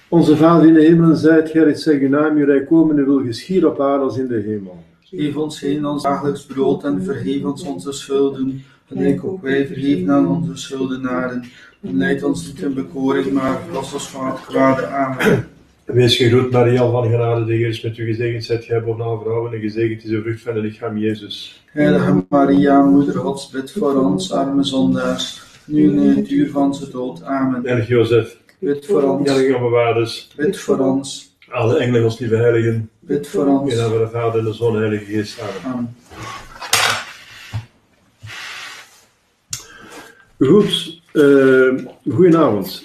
Onze Vader in de hemel, zijt gij, zeg uw naam, uw rijk komen, uw wil geschieden op aarde als in de hemel. Geef ons heden ons dagelijks brood en vergeef ons onze schulden, gelijk ook wij vergeven aan onze schuldenaren. En leid ons niet in bekoring, maar verlos ons van het kwade. Amen. Wees gegroet, Maria, van genade, de Heer is met u, gezegend zijt gij boven alle vrouwen en gezegend is de vrucht van het lichaam, Jezus. Heilige Maria, Moeder Gods, bid voor ons, arme zondaars, nu en in het uur van onze dood. Amen. Heilige Jozef, bid voor ons. heilige bewaarders, bid voor ons. alle engelen, ons lieve heiligen, bid voor ons. in naam van de Vader en de Zoon en de Heilige Geest. Amen. Amen. Goed, goedenavond.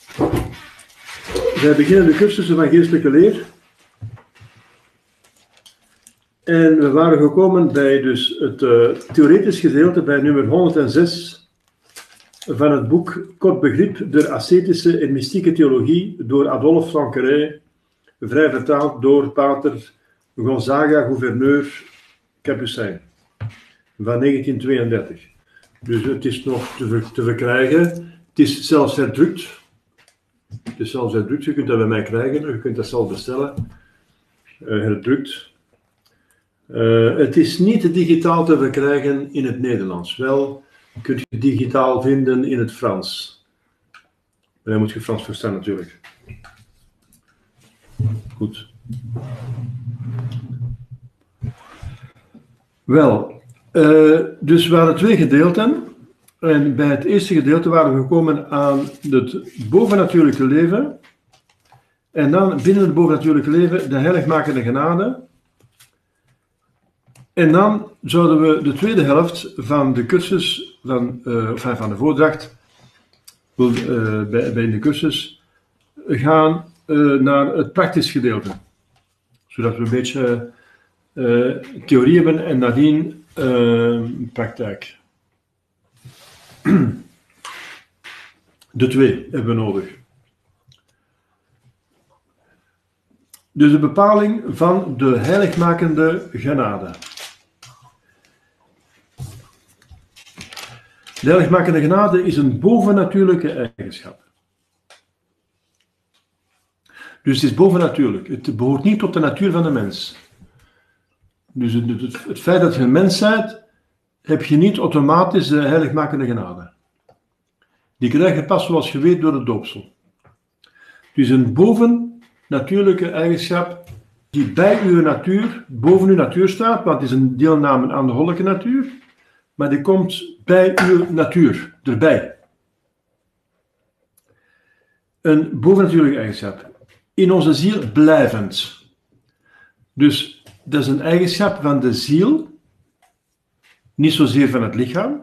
Wij beginnen de cursus van geestelijke leer. En we waren gekomen bij dus het theoretisch gedeelte, bij nummer 106 van het boek Kort begrip der ascetische en mystieke theologie door Adolphe Flanqueret, vrij vertaald door pater Gonzaga, gouverneur Capucin, van 1932. Dus het is nog te verkrijgen. Het is zelfs herdrukt. Je kunt dat bij mij krijgen, je kunt dat zelf bestellen. Herdrukt. Het is niet digitaal te verkrijgen in het Nederlands. Wel kun je het digitaal vinden in het Frans. Maar dan moet je Frans verstaan natuurlijk. Goed. Wel, dus we hadden twee gedeelten. En bij het eerste gedeelte waren we gekomen aan het bovennatuurlijke leven. En dan binnen het bovennatuurlijke leven de heiligmakende genade. En dan zouden we de tweede helft van de cursus, van de voordracht, bij de cursus, gaan naar het praktisch gedeelte. Zodat we een beetje theorie hebben en nadien praktijk. De twee hebben we nodig. Dus de bepaling van de heiligmakende genade. De heiligmakende genade is een bovennatuurlijke eigenschap. Dus het is bovennatuurlijk. Het behoort niet tot de natuur van de mens. Dus het feit dat je een mens bent, heb je niet automatisch de heiligmakende genade. Die krijg je pas, zoals je weet, door het doopsel. Dus een bovennatuurlijke eigenschap die bij uw natuur, boven uw natuur staat, want het is een deelname aan de goddelijke natuur, maar die komt bij uw natuur, erbij. Een bovennatuurlijke eigenschap. In onze ziel blijvend. Dus dat is een eigenschap van de ziel, niet zozeer van het lichaam.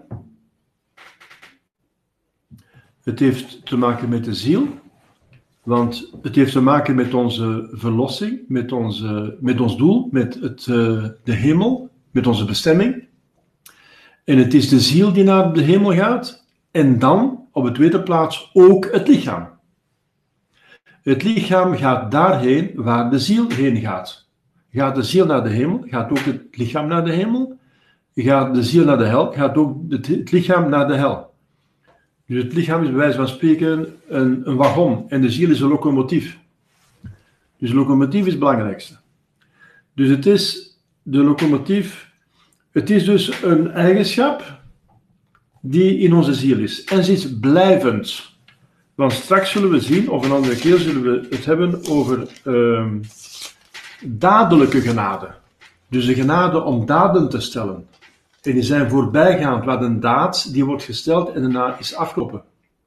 Het heeft te maken met de ziel, want het heeft te maken met onze verlossing, met ons doel, met de hemel, met onze bestemming. En het is de ziel die naar de hemel gaat, en dan, op de tweede plaats, ook het lichaam. Het lichaam gaat daarheen waar de ziel heen gaat. Gaat de ziel naar de hemel, gaat ook het lichaam naar de hemel. Gaat de ziel naar de hel, gaat ook het lichaam naar de hel. Dus het lichaam is bij wijze van spreken een wagon en de ziel is een locomotief. Dus de locomotief is het belangrijkste. Dus het is de locomotief, het is dus een eigenschap die in onze ziel is. En ze is blijvend. Want straks zullen we zien, of een andere keer zullen we het hebben over dadelijke genade. Dus de genade om daden te stellen. En die zijn voorbijgaand, wat een daad die wordt gesteld en daarna is afgelopen.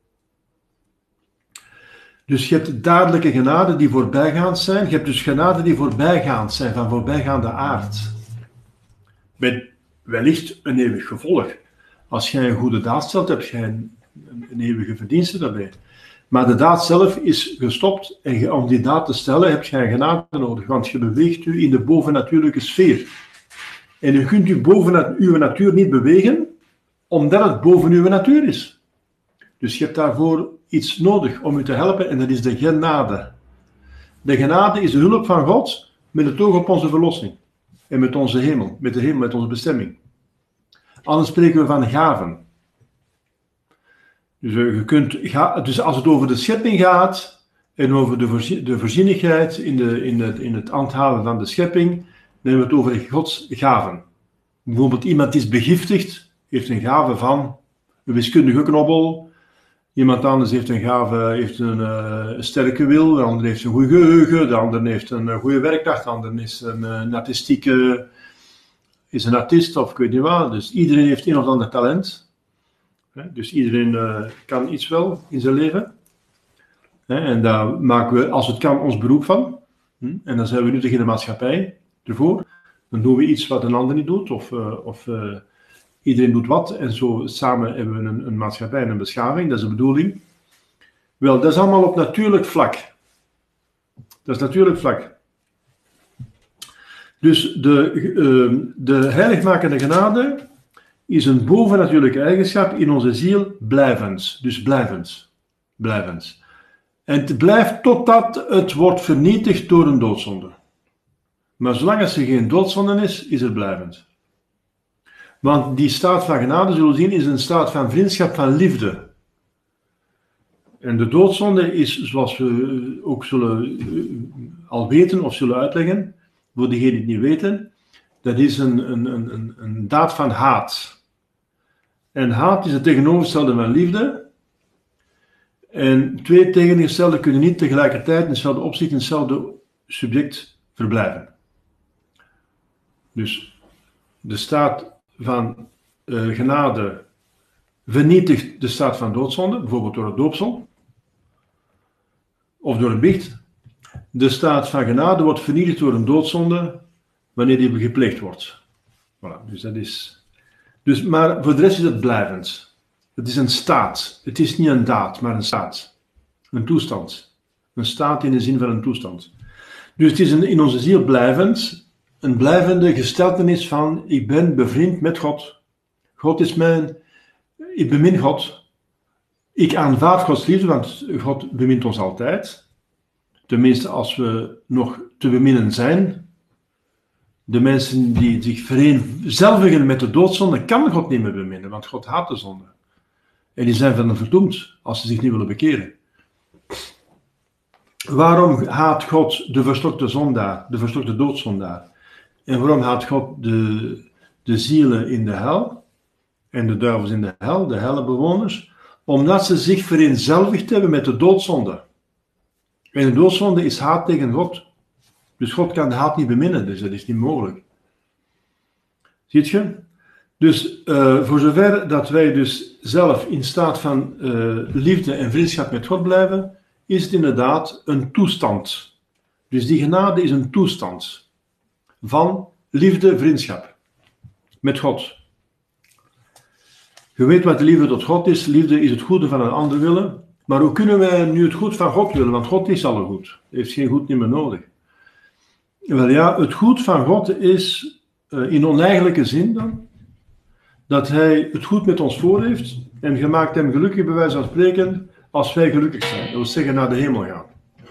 Dus je hebt dadelijke genade die voorbijgaand zijn. Je hebt dus genade die voorbijgaand zijn, van voorbijgaande aard. Met wellicht een eeuwig gevolg. Als jij een goede daad stelt, heb je een eeuwige verdienste daarbij. Maar de daad zelf is gestopt en om die daad te stellen heb je genade nodig, want je beweegt u in de bovennatuurlijke sfeer. En u kunt u boven uw natuur niet bewegen, omdat het boven uw natuur is. Dus je hebt daarvoor iets nodig om u te helpen en dat is de genade. De genade is de hulp van God met het oog op onze verlossing. En met onze hemel, met onze bestemming. Anders spreken we van gaven. Dus als het over de schepping gaat, en over de voorzienigheid in het handhaven van de schepping, dan hebben we het over Gods gaven. Bijvoorbeeld iemand is begiftigd, heeft een gave van een wiskundige knobbel. Iemand anders heeft een gave, heeft een sterke wil, de ander heeft een goed geheugen, de ander heeft een goede werkdag, de ander is een artistieke, is een artiest of ik weet niet wat. Dus iedereen heeft een of ander talent. Dus iedereen kan iets wel in zijn leven. En daar maken we, als het kan, ons beroep van. En dan zijn we nuttig in de maatschappij ervoor. Dan doen we iets wat een ander niet doet, of iedereen doet wat. En zo samen hebben we een maatschappij en een beschaving, dat is de bedoeling. Wel, dat is allemaal op natuurlijk vlak. Dat is natuurlijk vlak. Dus de heiligmakende genade is een bovennatuurlijke eigenschap in onze ziel blijvends. Dus blijvends. Blijvends. En het blijft totdat het wordt vernietigd door een doodzonde. Maar zolang er geen doodzonde is het blijvend. Want die staat van genade, zullen we zien, is een staat van vriendschap, van liefde. En de doodzonde is, zoals we ook zullen al weten of zullen uitleggen, voor degenen die het niet weten, dat is een daad van haat. En haat is het tegenovergestelde van liefde. En twee tegenovergestelde kunnen niet tegelijkertijd in hetzelfde opzicht, in hetzelfde subject verblijven. Dus de staat van genade vernietigt de staat van doodzonde, bijvoorbeeld door het doopsel, of door een biecht. De staat van genade wordt vernietigd door een doodzonde, wanneer die gepleegd wordt. Voilà, dus dat is... Dus, maar voor de rest is het blijvend. Het is een staat. Het is niet een daad, maar een staat. Een toestand. Een staat in de zin van een toestand. Dus het is in onze ziel blijvend, een blijvende gesteltenis van, ik ben bevriend met God. God is mijn, ik bemin God. Ik aanvaard Gods liefde, want God bemint ons altijd. Tenminste, als we nog te beminnen zijn. De mensen die zich vereenzelvigen met de doodzonde, kan God niet meer beminnen, want God haat de zonde. En die zijn van verdoemd als ze zich niet willen bekeren. Waarom haat God de verstokte zondaar, de verstokte doodzondaar? En waarom haat God de zielen in de hel en de duivels in de hellenbewoners? Omdat ze zich vereenzelvigd hebben met de doodzonde. En de doodzonde is haat tegen God. Dus God kan de haat niet beminnen, dus dat is niet mogelijk. Ziet je? Dus voor zover dat wij dus zelf in staat van liefde en vriendschap met God blijven, is het inderdaad een toestand. Dus die genade is een toestand van liefde, vriendschap met God. Je weet wat de liefde tot God is. Liefde is het goede van een ander willen. Maar hoe kunnen wij nu het goed van God willen? Want God is al goed. Hij heeft geen goed niet meer nodig. Wel ja, het goed van God is in oneigenlijke zin dan, dat hij het goed met ons voor heeft en gemaakt hem gelukkig, bij wijze van spreken, als wij gelukkig zijn. Dat wil zeggen naar de hemel gaan.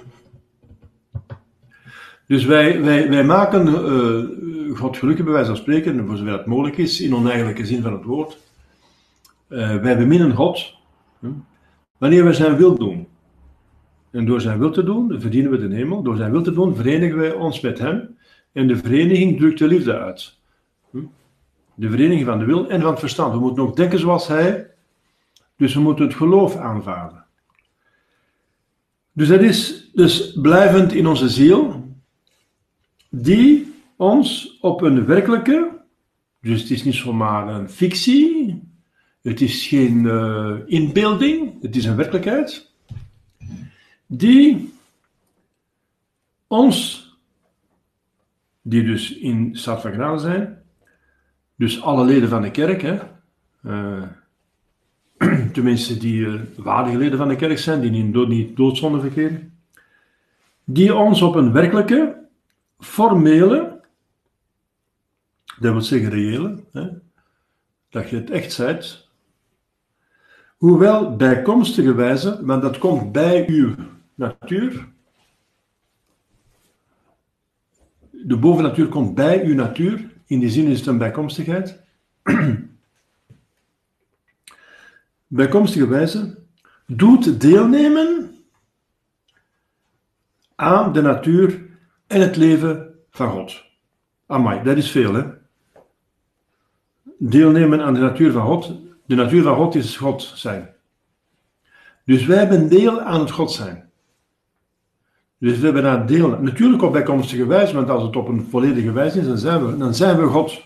Dus wij maken God gelukkig, bij wijze van spreken, voor zover het mogelijk is, in oneigenlijke zin van het woord. Wij beminnen God wanneer we zijn wil doen. En door zijn wil te doen, verdienen we de hemel. Door zijn wil te doen, verenigen wij ons met hem. En de vereniging drukt de liefde uit. De vereniging van de wil en van het verstand. We moeten ook denken zoals hij. Dus we moeten het geloof aanvaarden. Dus dat is dus blijvend in onze ziel. Die ons op een werkelijke, dus het is niet zomaar een fictie. Het is geen inbeelding. Het is een werkelijkheid. Die ons, die dus in staat van genade zijn, dus alle leden van de kerk, tenminste die waardige leden van de kerk zijn, die niet doodzonde verkeren, die ons op een werkelijke, formele, dat wil zeggen reële, dat je het echt zijt, hoewel bijkomstige wijze, want dat komt bij uw natuur. De bovennatuur komt bij uw natuur. In die zin is het een bijkomstigheid. Bijkomstige wijze doet deelnemen aan de natuur en het leven van God. Amai, dat is veel, hè? Deelnemen aan de natuur van God. De natuur van God is God zijn. Dus wij hebben deel aan het God zijn. Dus we hebben daar deel. Natuurlijk op bijkomstige wijze, want als het op een volledige wijze is, dan zijn we God.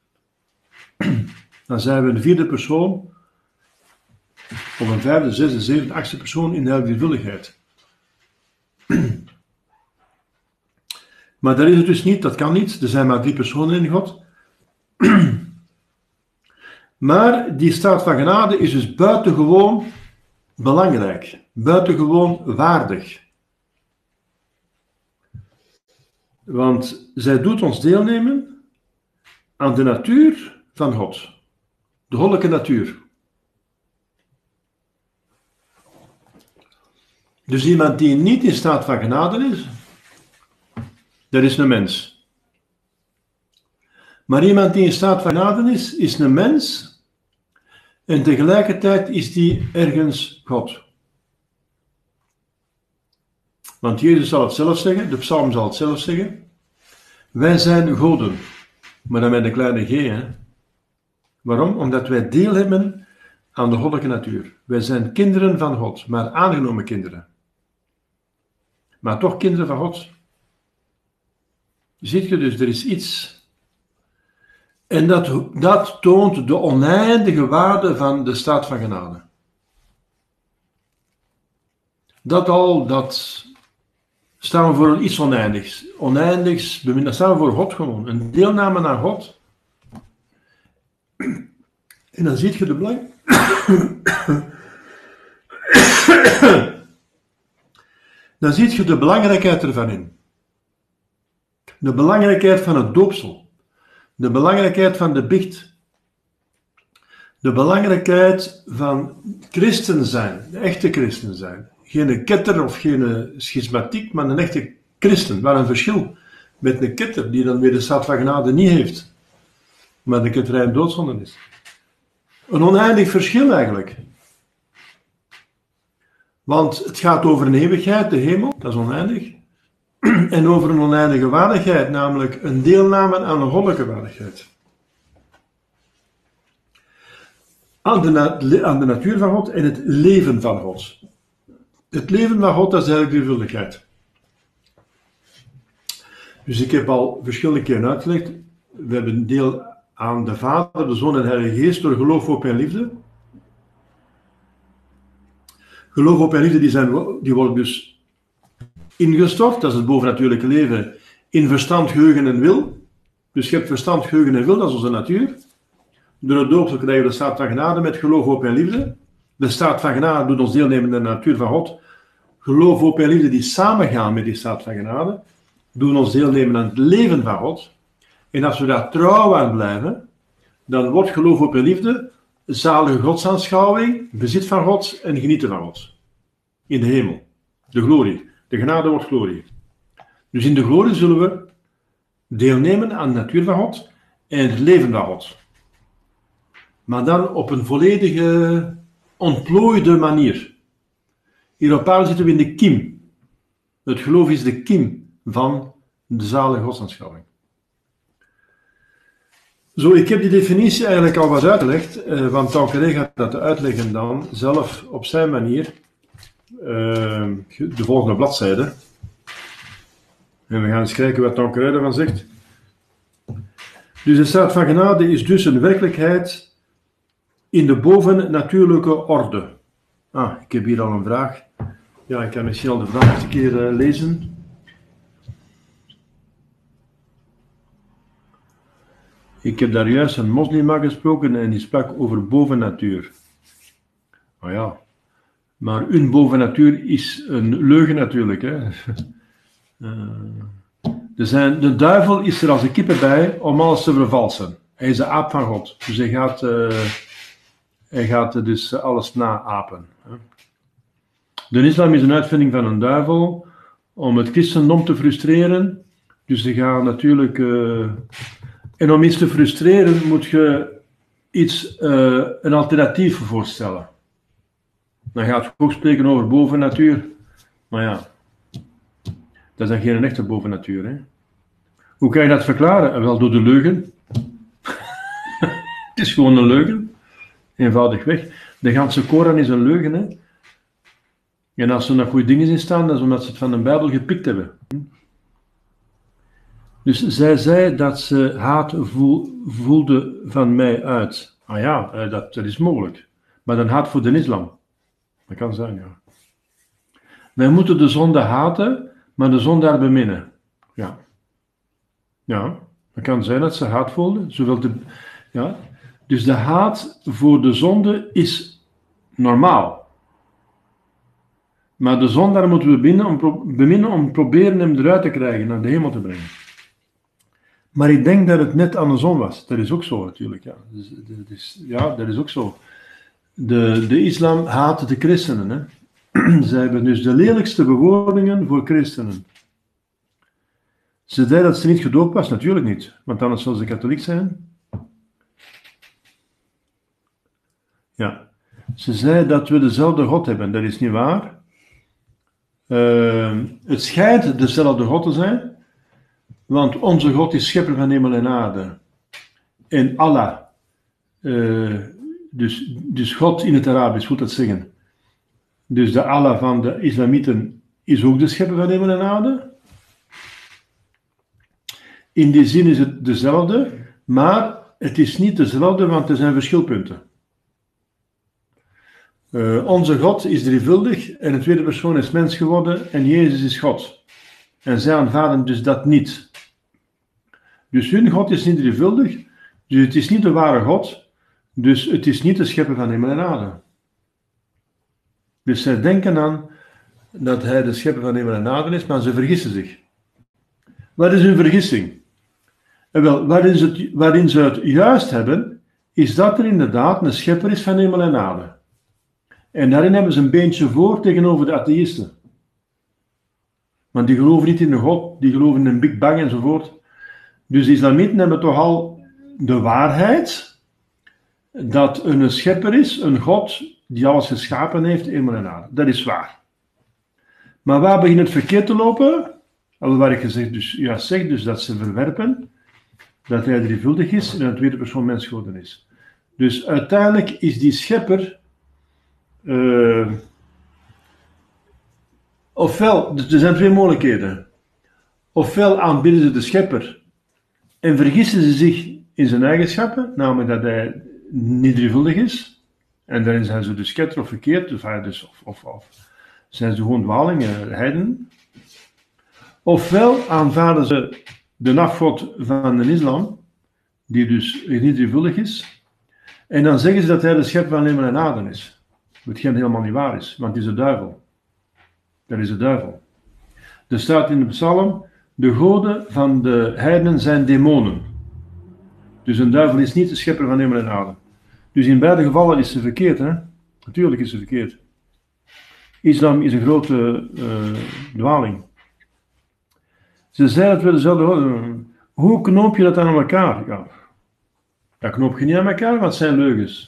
Dan zijn we een vierde persoon, of een vijfde, zesde, zevende, achtste persoon in de heldervuldigheid. Maar dat is het dus niet, dat kan niet. Er zijn maar 3 personen in God. Maar die staat van genade is dus buitengewoon belangrijk, buitengewoon waardig. Want zij doet ons deelnemen aan de natuur van God. De goddelijke natuur. Dus iemand die niet in staat van genade is, dat is een mens. Maar iemand die in staat van genade is een mens en tegelijkertijd is die ergens God. Want Jezus zal het zelf zeggen, de psalm zal het zelf zeggen. Wij zijn goden, maar dan met een kleine g. Hè? Waarom? Omdat wij deel hebben aan de goddelijke natuur. Wij zijn kinderen van God, maar aangenomen kinderen. Maar toch kinderen van God. Ziet je dus, er is iets. En dat toont de oneindige waarde van de staat van genade. Dat staan we voor iets oneindigs. Oneindigs, dat staan we voor God gewoon. Een deelname naar God. En dan zie je de belang. Dan zie je de belangrijkheid ervan in. De belangrijkheid van het doopsel. De belangrijkheid van de biecht. De belangrijkheid van christen zijn. De echte christen zijn. Geen ketter of geen schismatiek, maar een echte christen. Waar een verschil met een ketter die dan weer de staat van genade niet heeft. Maar de ketterij een doodzonde is. Een oneindig verschil eigenlijk. Want het gaat over een eeuwigheid, de hemel, dat is oneindig. En over een oneindige waardigheid, namelijk een deelname aan een goddelijke waardigheid. Aan de natuur van God en het leven van God. Het leven van God, dat is eigenlijk de drievuldigheid. Dus ik heb al verschillende keren uitgelegd, we hebben deel aan de Vader, de Zoon en de Heilige Geest door geloof, hoop en liefde. Geloof, hoop en liefde, die worden dus ingestort, dat is het bovennatuurlijke leven, in verstand, geheugen en wil. Dus je hebt verstand, geheugen en wil, dat is onze natuur. Door het doopsel krijgen we de staat van genade met geloof, hoop en liefde. De staat van genade doet ons deelnemen aan de natuur van God. Geloof, hoop en liefde die samengaan met die staat van genade, doen ons deelnemen aan het leven van God. En als we daar trouw aan blijven, dan wordt geloof, hoop en liefde zalige godsaanschouwing, bezit van God en genieten van God. In de hemel. De glorie. De genade wordt glorie. Dus in de glorie zullen we deelnemen aan de natuur van God en het leven van God. Maar dan op een volledige, ontplooide manier. Hier op aarde zitten we in de kiem. Het geloof is de kiem van de zalige godsaanschouwing. Zo, ik heb die definitie eigenlijk al wat uitgelegd, want Tanqueray gaat dat uitleggen dan zelf op zijn manier. De volgende bladzijde. En we gaan eens kijken wat Tanqueray ervan zegt. Dus de staat van genade is dus een werkelijkheid in de bovennatuurlijke orde. Ik heb hier al een vraag. Ja, ik kan misschien al de vraag eens een keer lezen. Ik heb daar juist een moslima gesproken en die sprak over bovennatuur. Ja, maar een bovennatuur is een leugen natuurlijk. Hè. De duivel is er als een kippen bij om alles te vervalsen. Hij is de aap van God, dus hij gaat dus alles naapen. De islam is een uitvinding van een duivel om het christendom te frustreren. Dus ze gaan natuurlijk... En om iets te frustreren moet je een alternatief voorstellen. Dan gaat je ook spreken over bovennatuur. Maar ja, Dat is dan geen echte bovennatuur. Hè? Hoe kan je dat verklaren? Wel door de leugen. Het is gewoon een leugen. Eenvoudig weg. De ganse Koran is een leugen. Hè? En als er nog goede dingen in staan, dat is omdat ze het van de Bijbel gepikt hebben. Dus zij zei dat ze haat voelde van mij uit. Ah ja, dat is mogelijk. Maar dan haat voor de islam. Dat kan zijn, ja. Wij moeten de zonde haten, maar de zondaar beminnen. Ja. Ja, dat kan zijn dat ze haat voelde. Ja. Dus de haat voor de zonde is normaal. Maar de zondaar moeten we beminnen om proberen hem eruit te krijgen, naar de hemel te brengen. Maar ik denk dat het net andersom was. Dat is ook zo natuurlijk. Ja, dat is ook zo. De islam haat de christenen. Hè. Zij hebben dus de lelijkste bewoordingen voor christenen. Ze zei dat ze niet gedoopt was, natuurlijk niet. Want anders zou ze katholiek zijn. Ja. Ze zei dat we dezelfde God hebben. Dat is niet waar. Het schijnt dezelfde God te zijn. Want onze God is schepper van hemel en aarde. En Allah. Dus God in het Arabisch, moet dat zeggen. Dus de Allah van de islamieten is ook de schepper van hemel en aarde. In die zin is het dezelfde, maar het is niet dezelfde, want er zijn verschilpunten. Onze God is drievuldig en de tweede persoon is mens geworden en Jezus is God. En zij aanvaarden dus dat niet. Dus hun God is niet drievuldig, dus het is niet de ware God, dus het is niet de schepper van hemel en aarde. Dus zij denken aan dat hij de schepper van hemel en aarde is, maar ze vergissen zich. Wat is hun vergissing? En wel, waarin ze het juist hebben, is dat er inderdaad een schepper is van hemel en aarde. En daarin hebben ze een beentje voor tegenover de atheïsten. Want die geloven niet in de God, die geloven in een Big Bang enzovoort. Dus de islamieten hebben toch al de waarheid dat er een schepper is, een God die alles geschapen heeft, hemel en aarde. Dat is waar. Maar waar begint het verkeerd te lopen? Waar ik juist zeg, dus dat ze verwerpen dat hij drievuldig is en een tweede persoon mens geworden is. Dus uiteindelijk is die schepper ofwel, dus er zijn twee mogelijkheden. Ofwel aanbidden ze de schepper en vergissen ze zich in zijn eigenschappen, namelijk dat hij niet drievuldig is. En daarin zijn ze dus ketter of verkeerd, of zijn ze gewoon dwalingen, heidenen. Ofwel aanvaarden ze de afgod van de islam, die dus niet drievuldig is, en dan zeggen ze dat hij de schepper van hemel en aarde is. Hetgeen helemaal niet waar is, want het is de duivel. Dat is de duivel. Er staat in de psalm, de goden van de heidenen zijn demonen. Dus een duivel is niet de schepper van hemel en aarde. Dus in beide gevallen is ze verkeerd, hè? Natuurlijk is ze verkeerd. Islam is een grote dwaling. Ze zei dat we dezelfde goden. Hoe knoop je dat aan elkaar? Ja, dat knoop je niet aan elkaar, want het zijn leugens.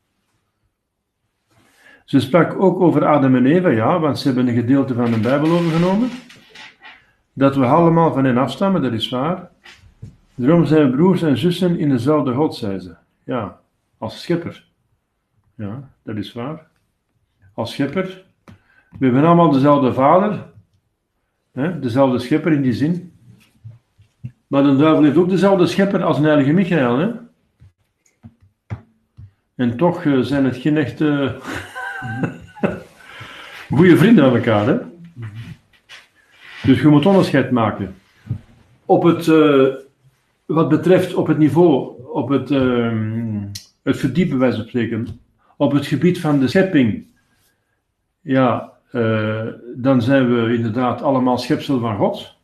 Ze sprak ook over Adam en Eva, ja, want ze hebben een gedeelte van de Bijbel overgenomen. Dat we allemaal van hen afstammen, dat is waar. Daarom zijn we broers en zussen in dezelfde God, zei ze. Ja, als schepper. Ja, dat is waar. Als schepper. We hebben allemaal dezelfde vader. Hè? Dezelfde schepper in die zin. Maar de duivel heeft ook dezelfde schepper als een heilige Michael. Hè? En toch zijn het geen echte goede vrienden aan elkaar. Hè? Dus je moet onderscheid maken. Op het, wat betreft op het niveau, op het verdiepen, wij spreken, op het gebied van de schepping, ja, dan zijn we inderdaad allemaal schepsel van God.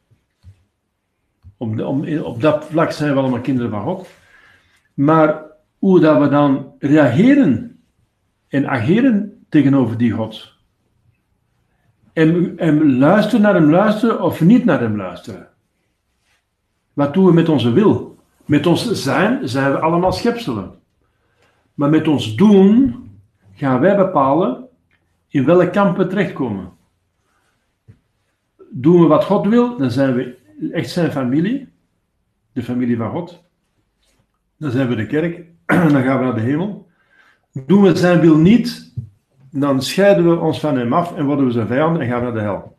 Op dat vlak zijn we allemaal kinderen van God. Maar hoe dat we dan reageren en ageren tegenover die God. En luisteren naar hem luisteren of niet naar hem luisteren. Wat doen we met onze wil? Met ons zijn we allemaal schepselen. Maar met ons doen gaan wij bepalen in welk kamp we terechtkomen. doen we wat God wil, dan zijn we echt zijn familie. De familie van God. Dan zijn we de kerk. Dan gaan we naar de hemel. Doen we zijn wil niet, dan scheiden we ons van hem af en worden we zijn vijanden en gaan we naar de hel.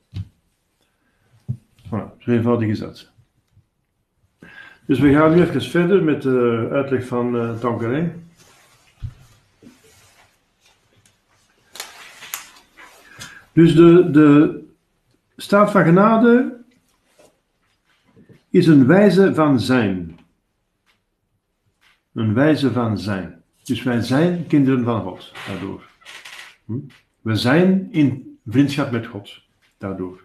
Voilà, zo eenvoudig is dat. Dus we gaan nu even verder met de uitleg van Tanqueray. Dus de staat van genade is een wijze van zijn. Een wijze van zijn. Dus wij zijn kinderen van God, daardoor. We zijn in vriendschap met God, daardoor.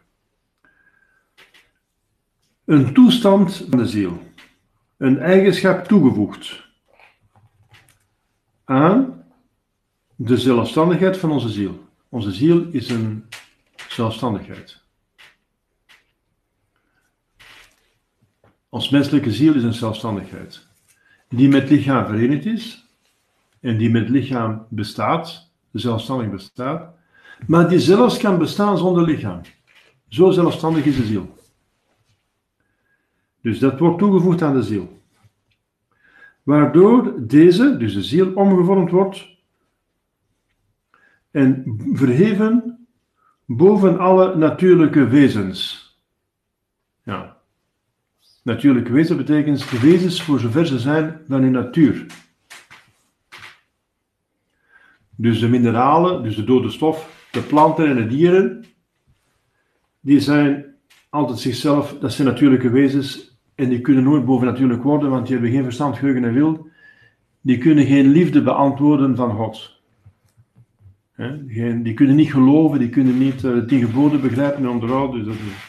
Een toestand van de ziel. Een eigenschap toegevoegd aan de zelfstandigheid van onze ziel. Onze ziel is een zelfstandigheid. Ons menselijke ziel is een zelfstandigheid. Die met het lichaam verenigd is. En die met het lichaam bestaat. Zelfstandig bestaat. Maar die zelfs kan bestaan zonder lichaam. Zo zelfstandig is de ziel. Dus dat wordt toegevoegd aan de ziel. Waardoor deze, dus de ziel, omgevormd wordt en verheven boven alle natuurlijke wezens. Ja. Natuurlijke wezen betekent de wezens voor zover ze zijn van hun natuur. Dus de mineralen, dus de dode stof, de planten en de dieren, die zijn altijd zichzelf, dat zijn natuurlijke wezens en die kunnen nooit bovennatuurlijk worden, want die hebben geen verstand, geheugen en wil. Die kunnen geen liefde beantwoorden van God. Die kunnen niet geloven, die kunnen niet de 10 geboden begrijpen en onderhouden. Dus dat is...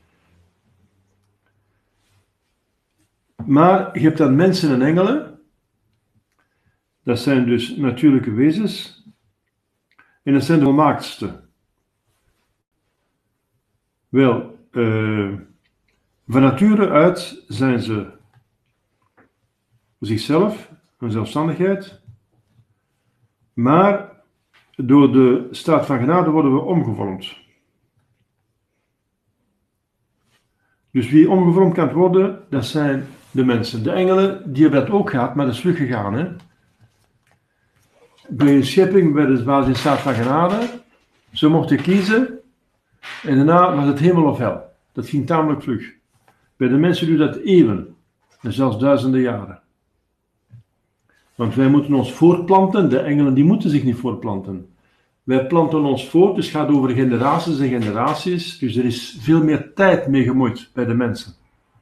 Maar je hebt dan mensen en engelen. Dat zijn dus natuurlijke wezens. En dat zijn de volmaaktste. Wel, van nature uit zijn ze zichzelf, hun zelfstandigheid. Maar door de staat van genade worden we omgevormd. Dus wie omgevormd kan worden, dat zijn de mensen. De engelen, die hebben dat ook gehad, maar dat is vlug gegaan. Hè? Bij een schepping waren ze in staat van genade. Ze mochten kiezen. En daarna was het hemel of hel. Dat ging tamelijk vlug. Bij de mensen duurt dat eeuwen. En zelfs duizenden jaren. Want wij moeten ons voortplanten. De engelen die moeten zich niet voortplanten. Wij planten ons voort. Dus het gaat over generaties en generaties. Dus er is veel meer tijd mee gemoeid bij de mensen.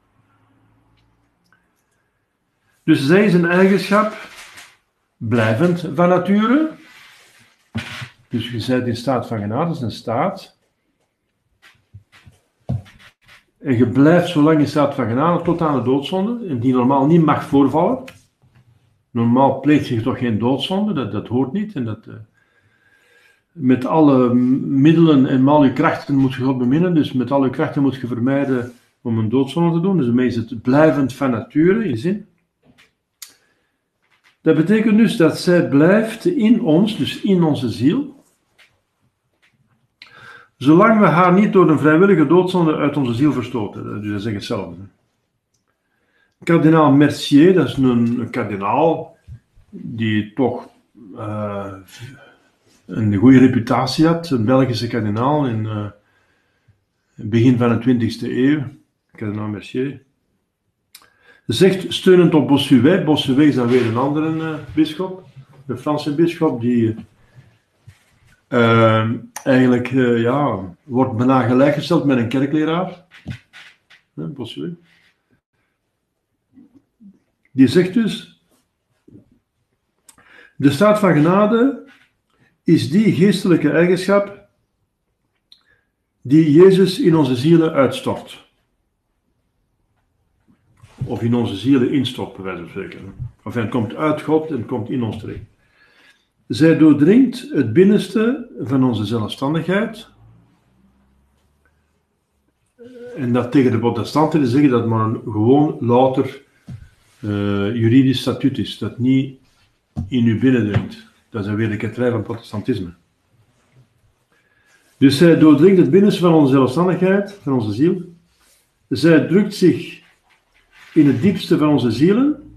Dus zij is een eigenschap, blijvend van nature. Dus je bent in staat van genade, dat is een staat. En je blijft zo lang in staat van genade tot aan de doodzonde, en die normaal niet mag voorvallen. Normaal pleegt je toch geen doodzonde, dat hoort niet. En dat, met alle middelen en al je krachten moet je God beminnen, dus met al je krachten moet je vermijden om een doodzonde te doen. Dus daarmee is het blijvend van nature, in je zin. Dat betekent dus dat zij blijft in ons, dus in onze ziel, zolang we haar niet door een vrijwillige doodzonde uit onze ziel verstoten. Dus dat zegt hetzelfde. Kardinaal Mercier, dat is een kardinaal die toch een goede reputatie had, een Belgische kardinaal in het begin van de 20e eeuw, kardinaal Mercier. Zegt, steunend op Bossuet, Bossuet is dan weer een andere bisschop, de Franse bisschop, die eigenlijk wordt bijna gelijkgesteld met een kerkleraar, Bossuet. Die zegt dus, de staat van genade is die geestelijke eigenschap die Jezus in onze zielen uitstort. Of in onze zielen instort, bij wijze van spreken. Of hij komt uit God en komt in ons terecht. Zij doordringt het binnenste van onze zelfstandigheid. En dat tegen de protestanten te zeggen dat maar een gewoon louter juridisch statuut is. Dat niet in u binnendringt. Dat is weer de ketterij van protestantisme. Dus zij doordringt het binnenste van onze zelfstandigheid, van onze ziel. Zij drukt zich in het diepste van onze zielen.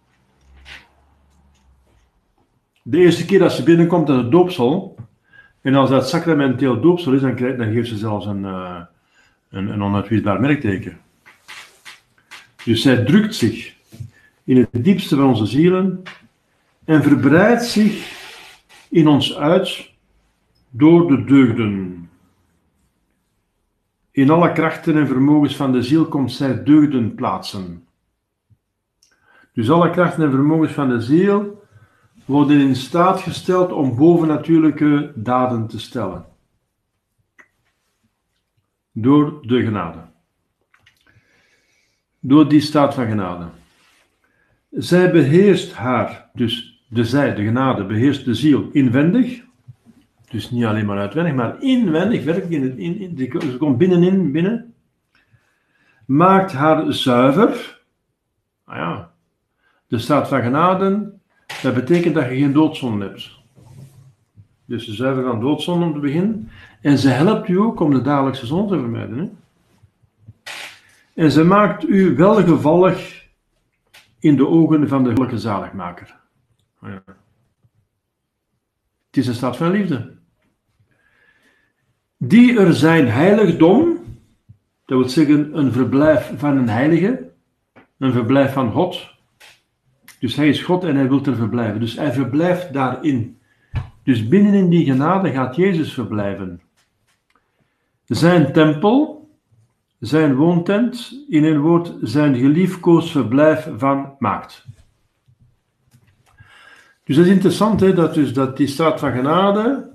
De eerste keer dat ze binnenkomt aan het doopsel, en als dat sacramenteel doopsel is, dan geeft ze zelfs een onuitwisbaar merkteken. Dus zij drukt zich in het diepste van onze zielen en verbreidt zich in ons uit door de deugden. In alle krachten en vermogens van de ziel komt zij deugden plaatsen. Dus alle krachten en vermogens van de ziel worden in staat gesteld om bovennatuurlijke daden te stellen. Door de genade. Door die staat van genade. Zij beheerst haar, dus de genade, beheerst de ziel inwendig. Dus niet alleen maar uitwendig, maar inwendig, werkelijk, ze komt binnen. Maakt haar zuiver. Nou ja, de staat van genade, dat betekent dat je geen doodzonde hebt. Dus ze zuiver van doodzonde om te beginnen. En ze helpt u ook om de dagelijkse zonde te vermijden. Hè? En ze maakt u welgevallig in de ogen van de goddelijke zaligmaker. Ja. Het is een staat van liefde. Die er zijn heiligdom, dat wil zeggen een verblijf van een heilige, een verblijf van God. Dus hij is God en hij wil er verblijven. Dus hij verblijft daarin. Dus binnenin die genade gaat Jezus verblijven. Zijn tempel, zijn woontent, in een woord, zijn geliefkoosd verblijf van maakt. Dus dat is interessant, hè, dat die staat van genade,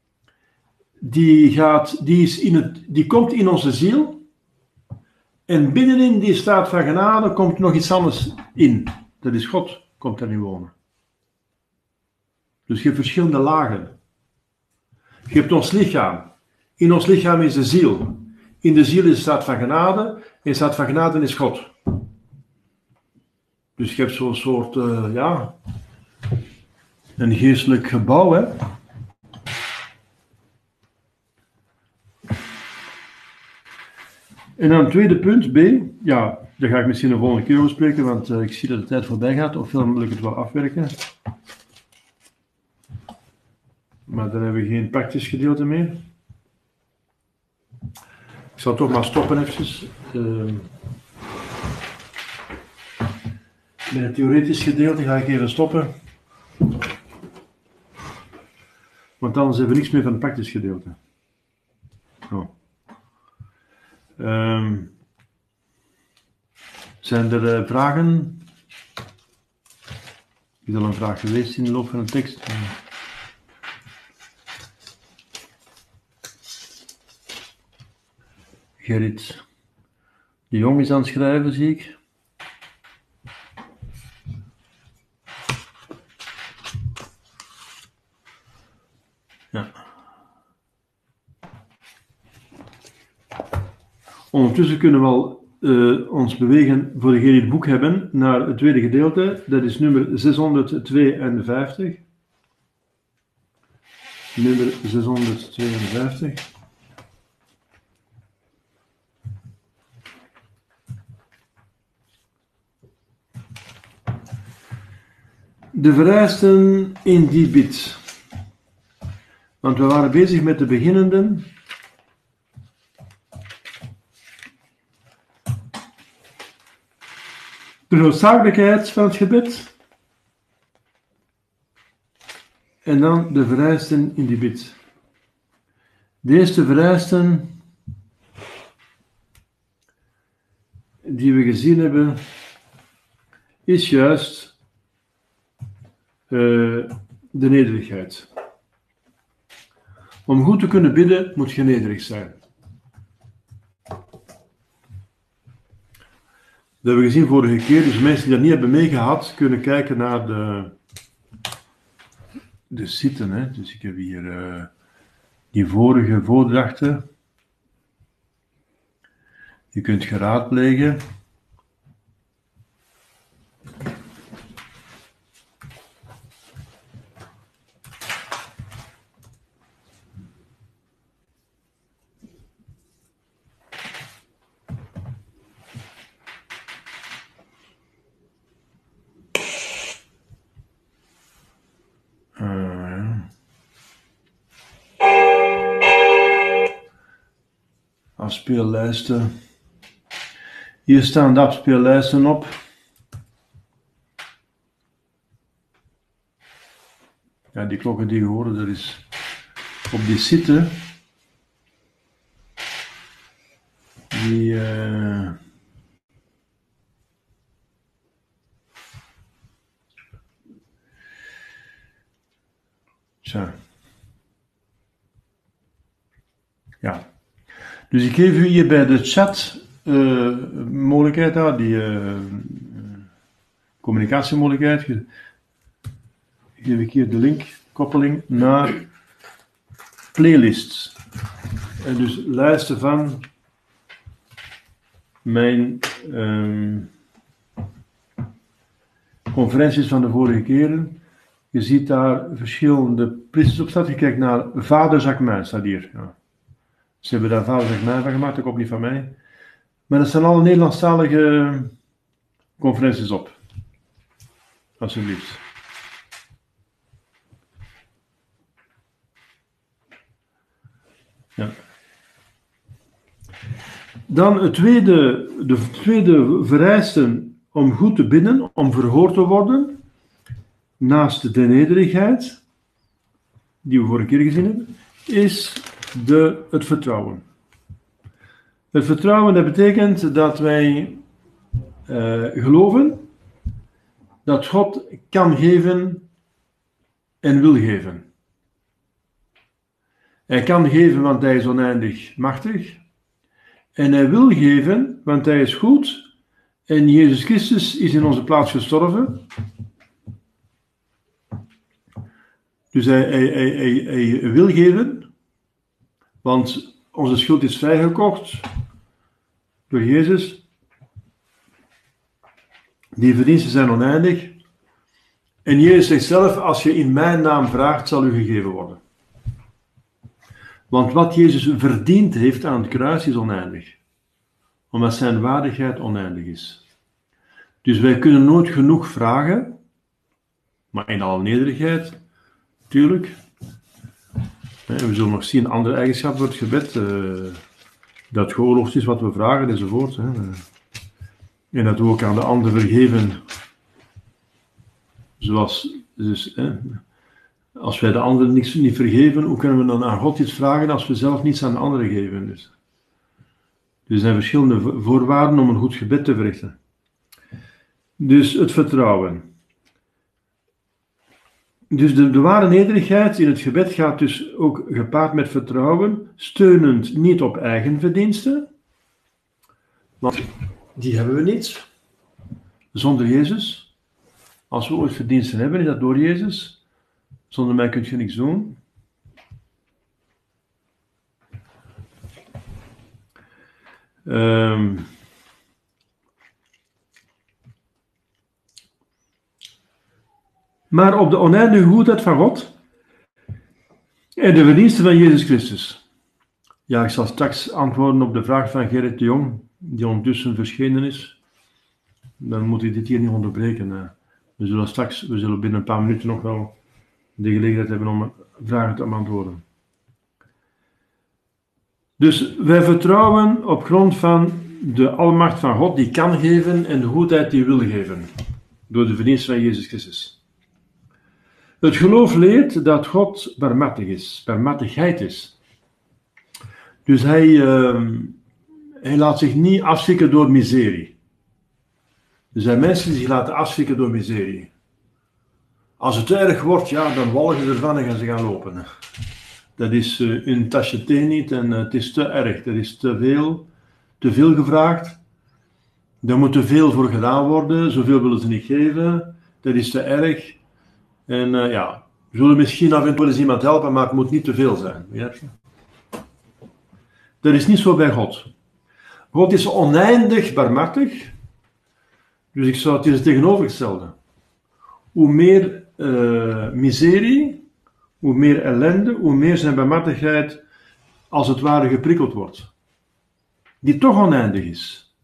die komt in onze ziel, en binnenin die staat van genade komt nog iets anders in. Dat is God, komt daarin wonen. Dus je hebt verschillende lagen. Je hebt ons lichaam. In ons lichaam is de ziel. In de ziel is de staat van genade. En de staat van genade is God. Dus je hebt zo'n soort, een geestelijk gebouw, hè. En dan het tweede punt, B. Ja, daar ga ik misschien de volgende keer over spreken, want ik zie dat de tijd voorbij gaat. Ofwel wil ik het wel afwerken. Maar dan hebben we geen praktisch gedeelte meer. Ik zal toch maar stoppen eventjes. Met het theoretisch gedeelte ga ik even stoppen. Want anders hebben we niks meer van het praktisch gedeelte. Oh. Zijn er vragen? Is al een vraag geweest in de loop van een tekst? Gerrit de Jong is aan het schrijven, zie ik. Ja. Ondertussen kunnen we al ons bewegen, voor degenen die het boek hebben, naar het tweede gedeelte. Dat is nummer 652. Nummer 652. De vereisten in die bid. Want we waren bezig met de beginnenden. De noodzakelijkheid van het gebed. En dan de vereisten in die bid. De eerste vereisten die we gezien hebben, is juist de nederigheid. Om goed te kunnen bidden moet je nederig zijn. Dat hebben we gezien vorige keer, dus mensen die dat niet hebben meegehad, kunnen kijken naar de zitten. Hè. Dus ik heb hier die vorige voordrachten. Je kunt geraadplegen. afspeellijsten. Hier staan de afspeellijsten op. Ja, die klokken die je hoorde, dat is op die site. Die... Tja. Ja. Dus ik geef u hier bij de chat mogelijkheid aan, die communicatiemogelijkheid. Geef ik hier de linkkoppeling naar playlists. En dus lijsten van mijn conferenties van de vorige keren. Je ziet daar verschillende priesters op staan. Je kijkt naar Vader Jacquemin, staat hier. Ja. Ze hebben daar Vader Jacquemin van gemaakt, dat komt niet van mij. Maar er staan alle Nederlandstalige conferenties op. Alsjeblieft. Ja. Dan de tweede vereiste om goed te bidden, om verhoord te worden, naast de nederigheid, die we vorige keer gezien hebben, is het vertrouwen. Het vertrouwen, dat betekent dat wij geloven dat God kan geven en wil geven. Hij kan geven, want hij is oneindig machtig. En hij wil geven, want hij is goed. En Jezus Christus is in onze plaats gestorven. Dus hij wil geven, want onze schuld is vrijgekocht door Jezus. Die verdiensten zijn oneindig. En Jezus zegt zelf, als je in mijn naam vraagt, zal u gegeven worden. Want wat Jezus verdiend heeft aan het kruis is oneindig. Omdat zijn waardigheid oneindig is. Dus wij kunnen nooit genoeg vragen, maar in alle nederigheid, natuurlijk. We zullen nog zien, een andere eigenschap voor het gebed, dat geoorloofd is wat we vragen, enzovoort. En dat we ook aan de ander vergeven, zoals, dus, als wij de ander niets niet vergeven, hoe kunnen we dan aan God iets vragen als we zelf niets aan de anderen geven? Dus er zijn verschillende voorwaarden om een goed gebed te verrichten. Dus het vertrouwen. Dus de ware nederigheid in het gebed gaat dus ook gepaard met vertrouwen, steunend niet op eigen verdiensten, want die hebben we niet, zonder Jezus. Als we ooit verdiensten hebben, is dat door Jezus. Zonder mij kun je niks doen. Maar op de oneindige goedheid van God en de verdiensten van Jezus Christus. Ja, ik zal straks antwoorden op de vraag van Gerrit de Jong, die ondertussen verschenen is. Dan moet ik dit hier niet onderbreken. We zullen binnen een paar minuten nog wel de gelegenheid hebben om vragen te beantwoorden. Dus wij vertrouwen op grond van de almacht van God die kan geven en de goedheid die wil geven. Door de verdiensten van Jezus Christus. Het geloof leert dat God barmhartigheid is. Dus hij laat zich niet afschrikken door miserie. Er zijn mensen die zich laten afschrikken door miserie. Als het te erg wordt, ja, dan walgen ze ervan en gaan ze gaan lopen. Dat is een tasje thee niet en het is te erg. Dat is te veel gevraagd. Er moet te veel voor gedaan worden. Zoveel willen ze niet geven. Dat is te erg. En ja, we zullen misschien af en toe eens iemand helpen, maar het moet niet te veel zijn. Dat is niet zo bij God. God is oneindig barmhartig. Dus ik zou het is het tegenovergestelde. Hoe meer miserie, hoe meer ellende, hoe meer zijn barmhartigheid als het ware geprikkeld wordt. Die toch oneindig is.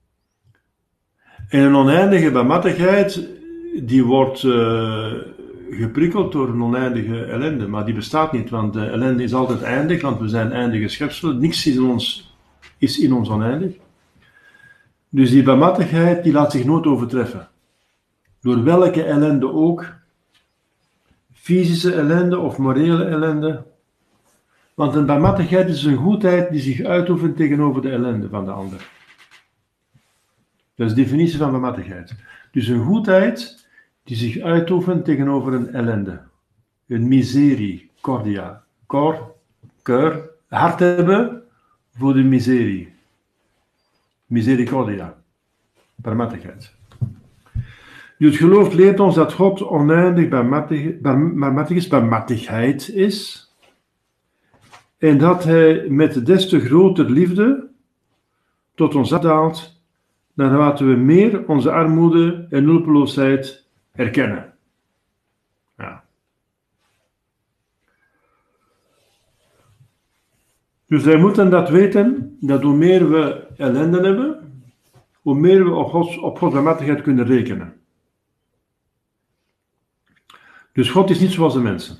En een oneindige barmhartigheid die wordt geprikkeld door een oneindige ellende, maar die bestaat niet, want de ellende is altijd eindig, want we zijn eindige schepselen, niks is in ons oneindig. Dus die barmhartigheid, die laat zich nooit overtreffen. Door welke ellende ook, fysische ellende of morele ellende, want een barmhartigheid is een goedheid die zich uitoefent tegenover de ellende van de ander. Dat is de definitie van barmhartigheid. Dus een goedheid die zich uitoefent tegenover een ellende. Een miserie, cordia. Keur, hart hebben voor de miserie. Misericordia. Barmhartigheid. Dus het geloof leert ons dat God oneindig barmhartigheid is. En dat hij met des te groter liefde tot ons afdaalt, naarmate we meer onze armoede en hulpeloosheid erkennen. Ja. Dus wij moeten dat weten, dat hoe meer we ellende hebben, hoe meer we op Gods barmhartigheid kunnen rekenen. Dus God is niet zoals de mensen.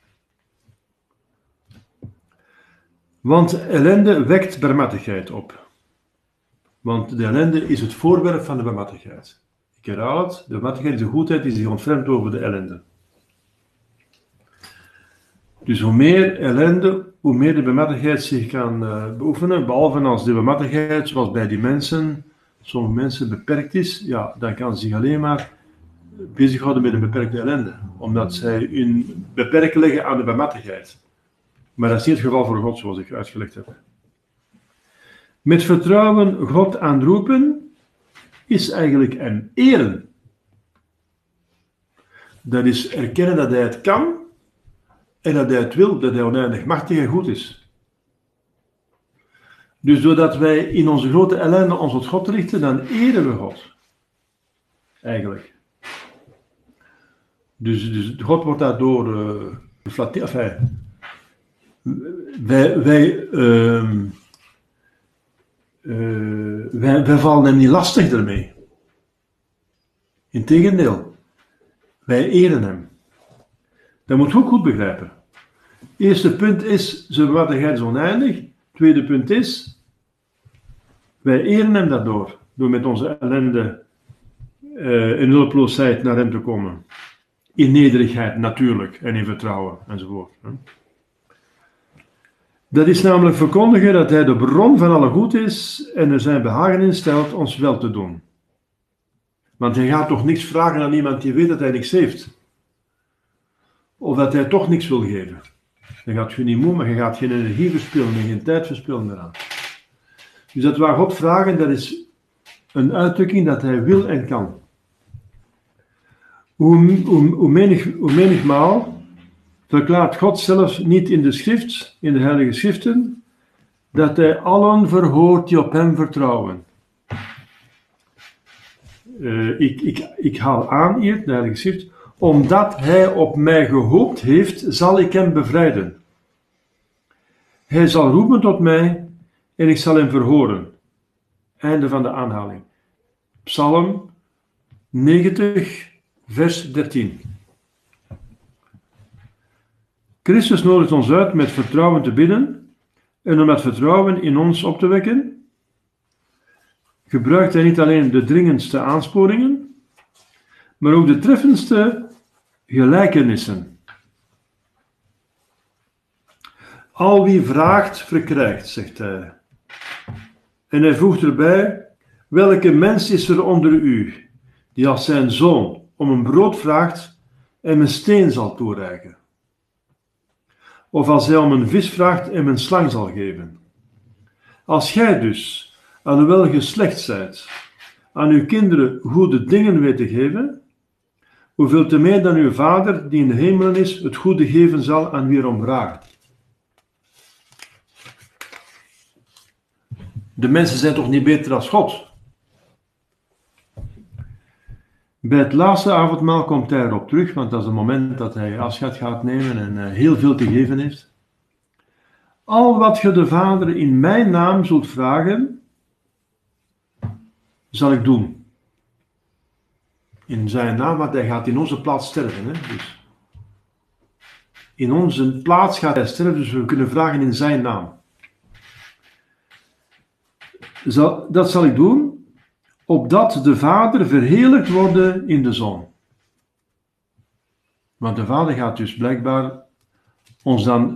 Want ellende wekt barmhartigheid op. Want de ellende is het voorwerp van de barmhartigheid. Ik herhaal het, de barmhartigheid is de goedheid die zich ontfermt over de ellende. Dus hoe meer ellende, hoe meer de barmhartigheid zich kan beoefenen, behalve als de barmhartigheid, zoals bij die mensen, sommige mensen beperkt is, ja, dan kan ze zich alleen maar bezighouden met een beperkte ellende. Omdat zij hun beperken leggen aan de barmhartigheid. Maar dat is niet het geval voor God, zoals ik uitgelegd heb. Met vertrouwen God aanroepen is eigenlijk hem eren. Dat is erkennen dat hij het kan en dat hij het wil, dat hij oneindig machtig en goed is. Dus doordat wij in onze grote ellende ons tot God richten, dan eren we God. Eigenlijk. Dus God wordt daardoor geflatteerd. Wij vallen hem niet lastig ermee. Integendeel, wij eren hem. Dat moet je ook goed begrijpen. Eerste punt is, zijn barmhartigheid is oneindig. Tweede punt is, wij eren hem daardoor. Door met onze ellende en hulpeloosheid naar hem te komen. In nederigheid natuurlijk en in vertrouwen enzovoort. Dat is namelijk verkondigen dat hij de bron van alle goed is en er zijn behagen in stelt ons wel te doen. Want hij gaat toch niks vragen aan iemand die weet dat hij niks heeft. Of dat hij toch niks wil geven. Dan gaat je niet moe, maar je gaat geen energie verspillen en geen tijd verspillen eraan. Dus dat waar God vragen, dat is een uitdrukking dat hij wil en kan. Hoe menigmaal verklaart God zelf niet in de schrift, in de heilige schriften, dat hij allen verhoort die op hem vertrouwen. Ik haal aan hier, de heilige schrift, omdat hij op mij gehoopt heeft, zal ik hem bevrijden. Hij zal roepen tot mij en ik zal hem verhoren. Einde van de aanhaling. Psalm 90, vers 13. Christus nodigt ons uit met vertrouwen te bidden en om dat vertrouwen in ons op te wekken, gebruikt hij niet alleen de dringendste aansporingen, maar ook de treffendste gelijkenissen. Al wie vraagt, verkrijgt, zegt hij. En hij voegt erbij, welke mens is er onder u, die als zijn zoon om een brood vraagt en een steen zal toereiken? Of als hij om een vis vraagt en een slang zal geven? Als gij dus, alhoewel ge slecht zijt, aan uw kinderen goede dingen weet te geven, hoeveel te meer dan uw Vader, die in de hemelen is, het goede geven zal aan wie erom vraagt. De mensen zijn toch niet beter dan God? Bij het laatste avondmaal komt hij erop terug, want dat is het moment dat hij afscheid gaat nemen en heel veel te geven heeft. Al wat ge de Vader in mijn naam zult vragen, zal ik doen. In zijn naam, want hij gaat in onze plaats sterven. Hè? Dus in onze plaats gaat hij sterven, dus we kunnen vragen in zijn naam. Dat zal ik doen, opdat de Vader verheerlijkt worden in de Zoon. Want de Vader gaat dus blijkbaar ons dan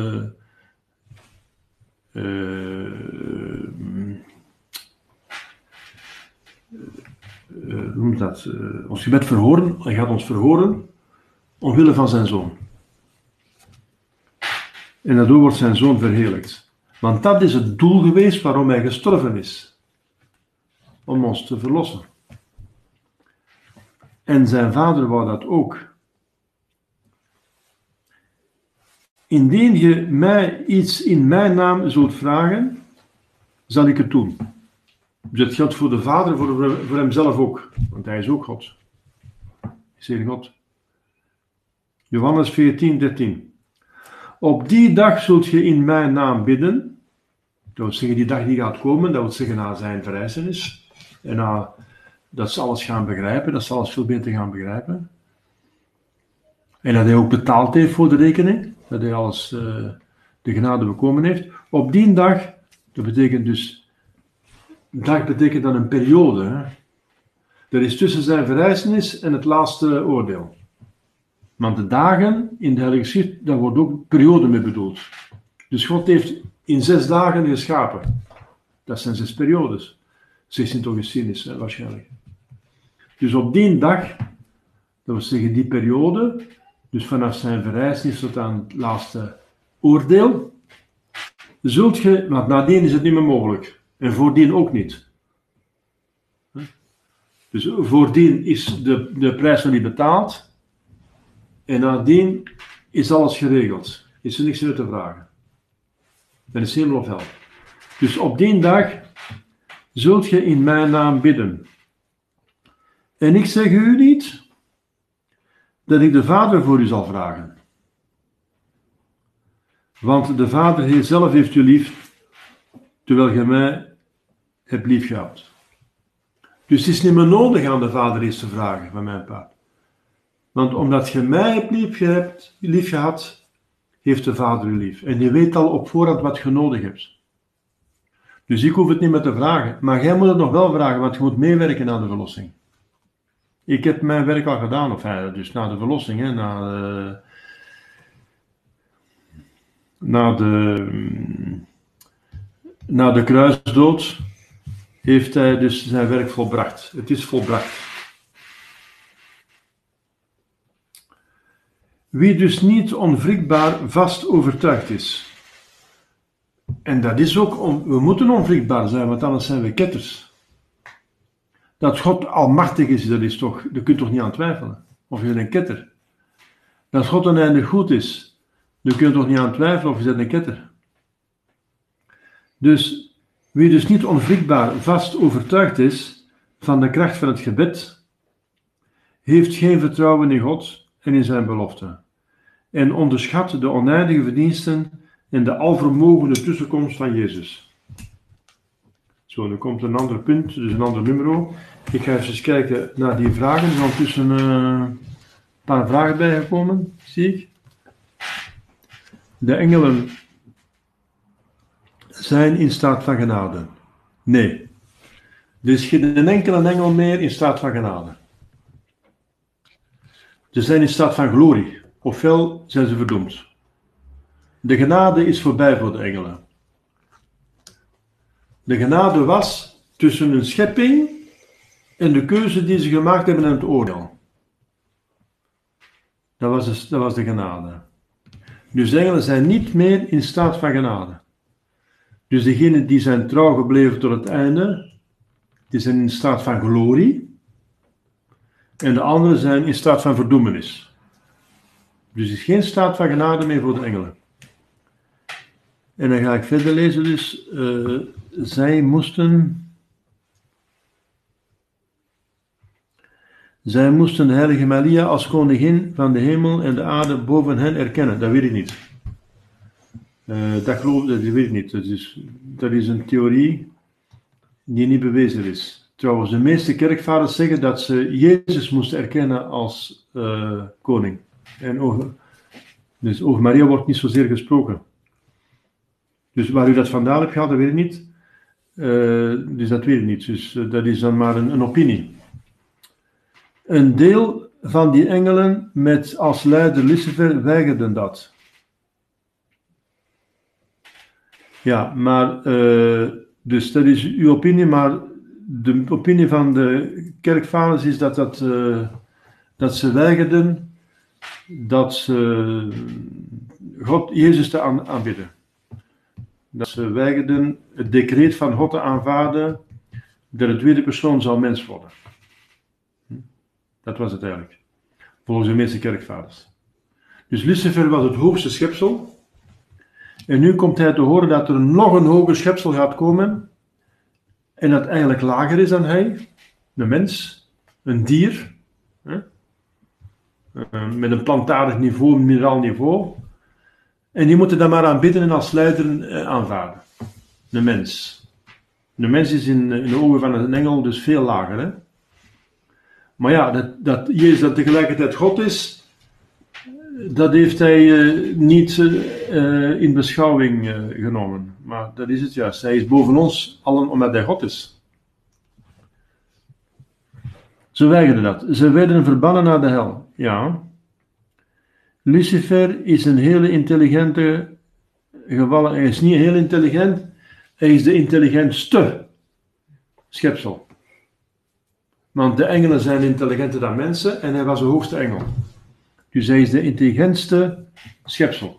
ons gebed verhoren. Hij gaat ons verhoren omwille van zijn Zoon. En daardoor wordt zijn Zoon verheerlijkt. Want dat is het doel geweest waarom hij gestorven is. Om ons te verlossen. En zijn Vader wou dat ook. Indien je mij iets in mijn naam zult vragen, zal ik het doen. Dus dat geldt voor de Vader, voor hemzelf ook. Want hij is ook God. Is Heer God. Johannes 14:13. Op die dag zult je in mijn naam bidden. Dat wil zeggen, die dag die gaat komen, dat wil zeggen na zijn verrijzenis. En dat ze alles gaan begrijpen, dat ze alles veel beter gaan begrijpen. En dat hij ook betaald heeft voor de rekening. Dat hij alles de genade bekomen heeft. Op die dag, dat betekent dus, dag betekent dan een periode. Hè? Dat is tussen zijn verrijzenis en het laatste oordeel. Want de dagen in de Heilige Schrift, daar wordt ook periode mee bedoeld. Dus God heeft in 6 dagen geschapen. Dat zijn 6 periodes. 16 toch geschiedenis, waarschijnlijk. Dus op die dag, dat wil zeggen die periode, dus vanaf zijn verrijzenis tot aan het laatste oordeel, zult je, want nadien is het niet meer mogelijk. En voordien ook niet. Dus voordien is de prijs nog niet betaald. En nadien is alles geregeld. Is er niks meer te vragen. Dan is hemel of hel. Dus op die dag zult je in mijn naam bidden. En ik zeg u niet dat ik de Vader voor u zal vragen. Want de Vader zelf heeft u lief, terwijl je mij hebt lief gehad. Dus het is niet meer nodig aan de Vader eens te vragen van mijn part. Want omdat je mij hebt lief gehad, heeft de Vader u lief. En die weet al op voorhand wat je nodig hebt. Dus ik hoef het niet meer te vragen. Maar jij moet het nog wel vragen, want je moet meewerken aan de verlossing. Ik heb mijn werk al gedaan, of dus na de verlossing, hè, na de kruisdood, heeft hij dus zijn werk volbracht. Het is volbracht. Wie dus niet onwrikbaar vast overtuigd is. En dat is ook, we moeten onwrikbaar zijn, want anders zijn we ketters. Dat God almachtig is, dat kun je toch niet aan twijfelen. Of je bent een ketter. Dat God oneindig goed is, daar kun je toch niet aan twijfelen of je bent een ketter. Dus wie dus niet onwrikbaar vast overtuigd is van de kracht van het gebed, heeft geen vertrouwen in God en in zijn belofte. En onderschat de oneindige verdiensten en de alvermogende tussenkomst van Jezus. Zo, nu komt een ander punt, dus een ander nummer. Ik ga even kijken naar die vragen. Er zijn ondertussen een paar vragen bijgekomen, zie ik. De engelen zijn in staat van genade. Nee. Er is geen enkele engel meer in staat van genade. Ze zijn in staat van glorie. Ofwel zijn ze verdoemd. De genade is voorbij voor de engelen. De genade was tussen een schepping en de keuze die ze gemaakt hebben in het oordeel. Dat was de genade. Dus de engelen zijn niet meer in staat van genade. Dus degenen die zijn trouw gebleven tot het einde, die zijn in staat van glorie. En de anderen zijn in staat van verdoemenis. Dus er is geen staat van genade meer voor de engelen. En dan ga ik verder lezen, dus zij moesten de heilige Maria als koningin van de hemel en de aarde boven hen erkennen. Dat weet ik niet. Dat weet ik niet. Dat is een theorie die niet bewezen is. Trouwens, de meeste kerkvaders zeggen dat ze Jezus moesten erkennen als koning. En Dus over Maria wordt niet zozeer gesproken. Dus waar u dat vandaan hebt gehaald, dat weet ik niet. Dus dat weet ik niet. Dus dat is dan maar een opinie. Een deel van die engelen met als leider Lucifer weigerden dat. Ja, maar dus dat is uw opinie, maar de opinie van de kerkvaders is dat ze weigerden dat ze God, Jezus te aanbidden. Dat ze weigerden het decreet van God te aanvaarden dat de tweede persoon zou mens worden. Dat was het eigenlijk. Volgens de meeste kerkvaders. Dus Lucifer was het hoogste schepsel. En nu komt hij te horen dat er nog een hoger schepsel gaat komen. En dat eigenlijk lager is dan hij. Een mens. Een dier. Met een plantaardig niveau, een mineraal niveau. En die moeten dan maar aanbidden en als leider aanvaarden. Een mens. Een mens is in de ogen van een engel dus veel lager. Hè? Maar ja, dat Jezus dat tegelijkertijd God is, dat heeft hij niet in beschouwing genomen. Maar dat is het juist. Hij is boven ons allen omdat hij God is. Ze weigerden dat. Ze werden verbannen naar de hel. Ja. Lucifer is een hele intelligente gevallen. Hij is niet heel intelligent. Hij is de intelligentste schepsel. Want de engelen zijn intelligenter dan mensen en hij was de hoogste engel. Dus hij is de intelligentste schepsel.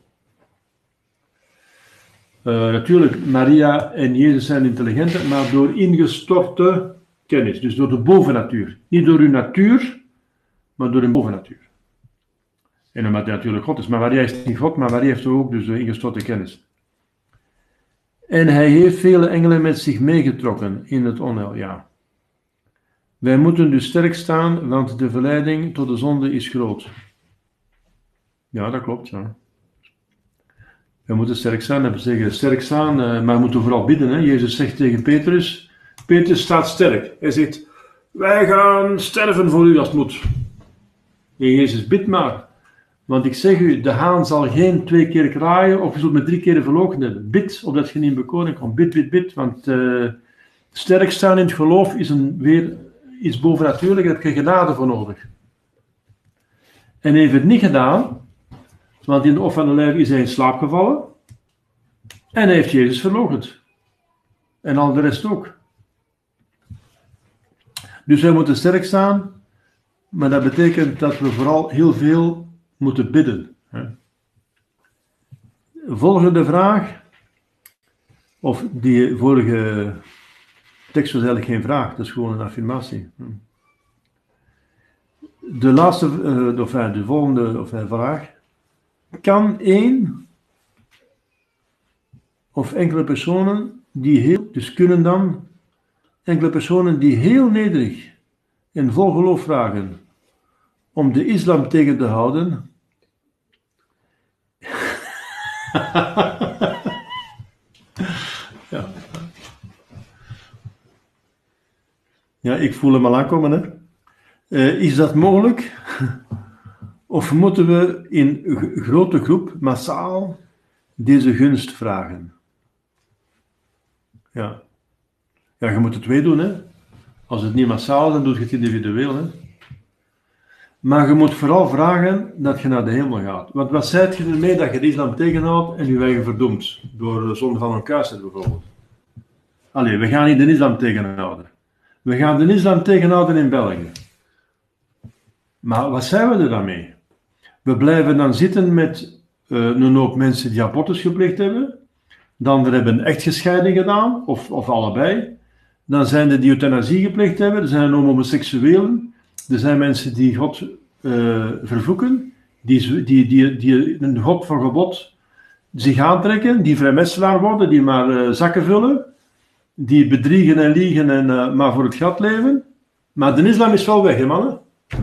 Natuurlijk, Maria en Jezus zijn intelligenter, maar door ingestorte kennis. Dus door de bovennatuur. Niet door uw natuur, maar door een bovennatuur. En omdat hij natuurlijk God is. Maar Maria is niet God, maar Maria heeft ook dus de ingestorte kennis. En hij heeft vele engelen met zich meegetrokken in het onheil, ja. Wij moeten dus sterk staan, want de verleiding tot de zonde is groot. Ja, dat klopt, ja. We moeten sterk staan, dat wil zeggen sterk staan, maar we moeten vooral bidden. Hè. Jezus zegt tegen Petrus, Petrus staat sterk. Hij zegt, wij gaan sterven voor u als het moet. En Jezus, bid maar. Want ik zeg u, de haan zal geen 2 keer kraaien, of je zult met 3 keer verloochenen. Bid, opdat je niet in bekoring komt. Bid, bid, bid, want sterk staan in het geloof is weer iets bovennatuurlijk, daar heb je genade voor nodig. En hij heeft het niet gedaan, want in de of van de lijf is hij in slaap gevallen. En hij heeft Jezus verloochend. En al de rest ook. Dus wij moeten sterk staan, maar dat betekent dat we vooral heel veel moeten bidden. Volgende vraag, of die vorige tekst was eigenlijk geen vraag, dat is gewoon een affirmatie. De volgende vraag. Kan één of enkele personen enkele personen die heel nederig en vol geloof vragen om de islam tegen te houden? Ja. Ja, ik voel hem al aankomen, hè. Is dat mogelijk? Of moeten we in grote groep, massaal, deze gunst vragen? Ja. Ja, je moet het 2 doen, hè. Als het niet massaal is, dan doe je het individueel, hè. Maar je moet vooral vragen dat je naar de hemel gaat. Want wat zijt je ermee dat je de islam tegenhoudt en je eigen verdoemt? Door de zonde van een kruiser bijvoorbeeld. Allee, we gaan niet de islam tegenhouden. We gaan de islam tegenhouden in België. Maar wat zijn we er dan mee? We blijven dan zitten met een hoop mensen die abortus gepleegd hebben. Dan hebben echtgescheiden gedaan, of allebei. Dan zijn er die euthanasie gepleegd hebben. Er zijn homoseksuelen. Er zijn mensen die God vervloeken. Die een God van gebod zich aantrekken. Die vrijmetselaar worden. Die maar zakken vullen. Die bedriegen en liegen en maar voor het gat leven. Maar de islam is wel weg, hè mannen?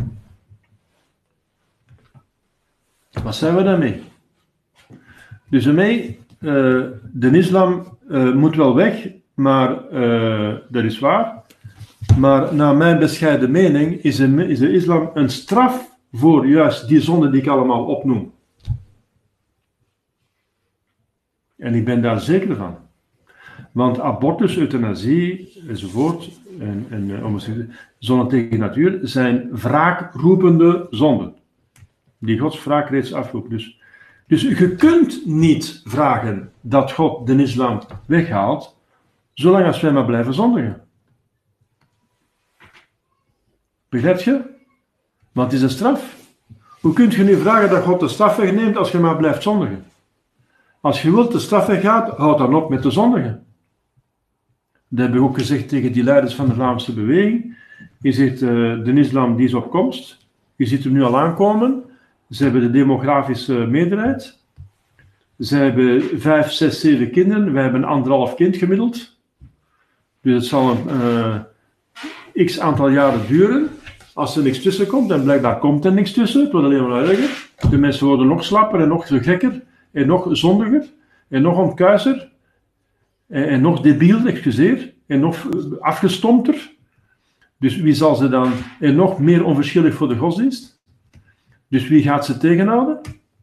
Wat zijn we daarmee? Dus daarmee, de islam moet wel weg, maar dat is waar. Maar naar mijn bescheiden mening is de islam een straf voor juist die zonden die ik allemaal opnoem. En ik ben daar zeker van. Want abortus, euthanasie enzovoort, zonden tegen natuur, zijn wraakroepende zonden. Die Gods wraak reeds afroept. Dus je kunt niet vragen dat God de islam weghaalt, zolang als wij maar blijven zondigen. Begrijp je? Want het is een straf. Hoe kunt je nu vragen dat God de straf wegneemt als je maar blijft zondigen? Als je wilt de straf weggaat, houd dan op met te zondigen. Dat heb ik ook gezegd tegen die leiders van de Vlaamse beweging. Je zegt, de islam die is op komst. Je ziet hem nu al aankomen. Ze hebben de demografische meerderheid. Ze hebben 5, 6, 7 kinderen. Wij hebben 1,5 kind gemiddeld. Dus het zal een x aantal jaren duren. Als er niks tussen komt, en blijkbaar komt er niks tussen. Het wordt alleen maar erger. De mensen worden nog slapper en nog gekker. En nog zondiger. En nog ontkuiser. En nog debiel, excuseer. En nog afgestompter. Dus wie zal ze dan... En nog meer onverschillig voor de godsdienst. Dus wie gaat ze tegenhouden?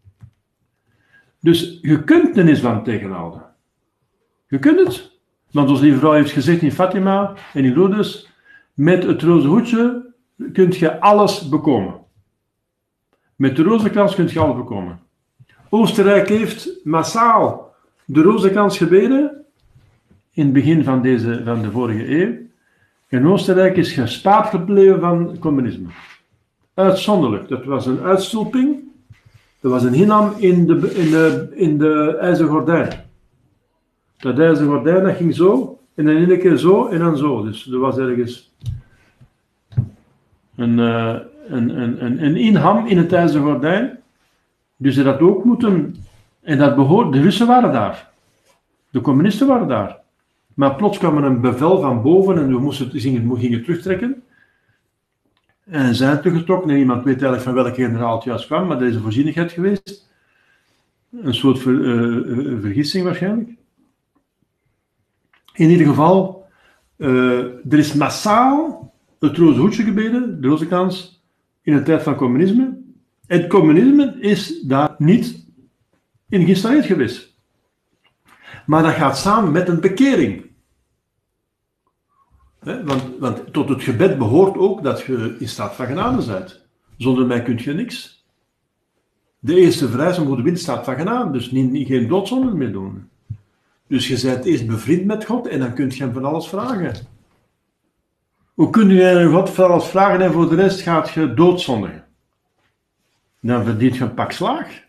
Dus je kunt de islam tegenhouden. Je kunt het. Want onze lieve vrouw heeft gezegd in Fatima en in Lourdes, met het roze hoedje kun je alles bekomen. Met de rozenkrans kun je alles bekomen. Oostenrijk heeft massaal de rozenkrans gebeden in het begin van de vorige eeuw. En Oostenrijk is gespaard gebleven van communisme. Uitzonderlijk. Dat was een uitstulping. Dat was een hinam in de ijzeren gordijn. Dat ijzeren gordijn dat ging zo, en dan in een keer zo, en dan zo. Dus er was ergens een inham in het ijzeren gordijn. Dus ze dat ook moeten, en dat behoort, de Russen waren daar. De communisten waren daar. Maar plots kwam er een bevel van boven en we gingen terugtrekken. En zijn teruggetrokken en niemand weet eigenlijk van welke generaal het juist kwam, maar er is een voorzienigheid geweest. Een soort vergissing waarschijnlijk. In ieder geval, er is massaal het roze hoedje gebeden, de rozekrans, in de tijd van communisme. En het communisme is daar niet in geïnstalleerd geweest. Maar dat gaat samen met een bekering. Want tot het gebed behoort ook dat je in staat van genade bent. Zonder mij kun je niks. De eerste vereiste moet in staat van genade, dus geen doodzonde meer doen. Dus je bent eerst bevriend met God en dan kun je hem van alles vragen. Hoe kun je God van alles vragen en voor de rest gaat je doodzondigen? Dan verdient je een pak slaag.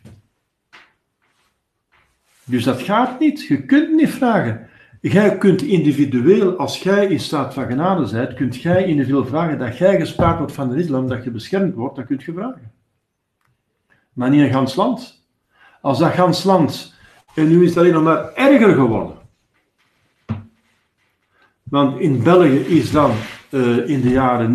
Dus dat gaat niet. Je kunt niet vragen. Jij kunt individueel, als jij in staat van genade bent, kunt jij individueel vragen dat jij gespaard wordt van de islam, dat je beschermd wordt, dat kun je vragen. Maar niet een gans land. Als dat gans land, en nu is het alleen nog maar erger geworden. Want in België is dan in de jaren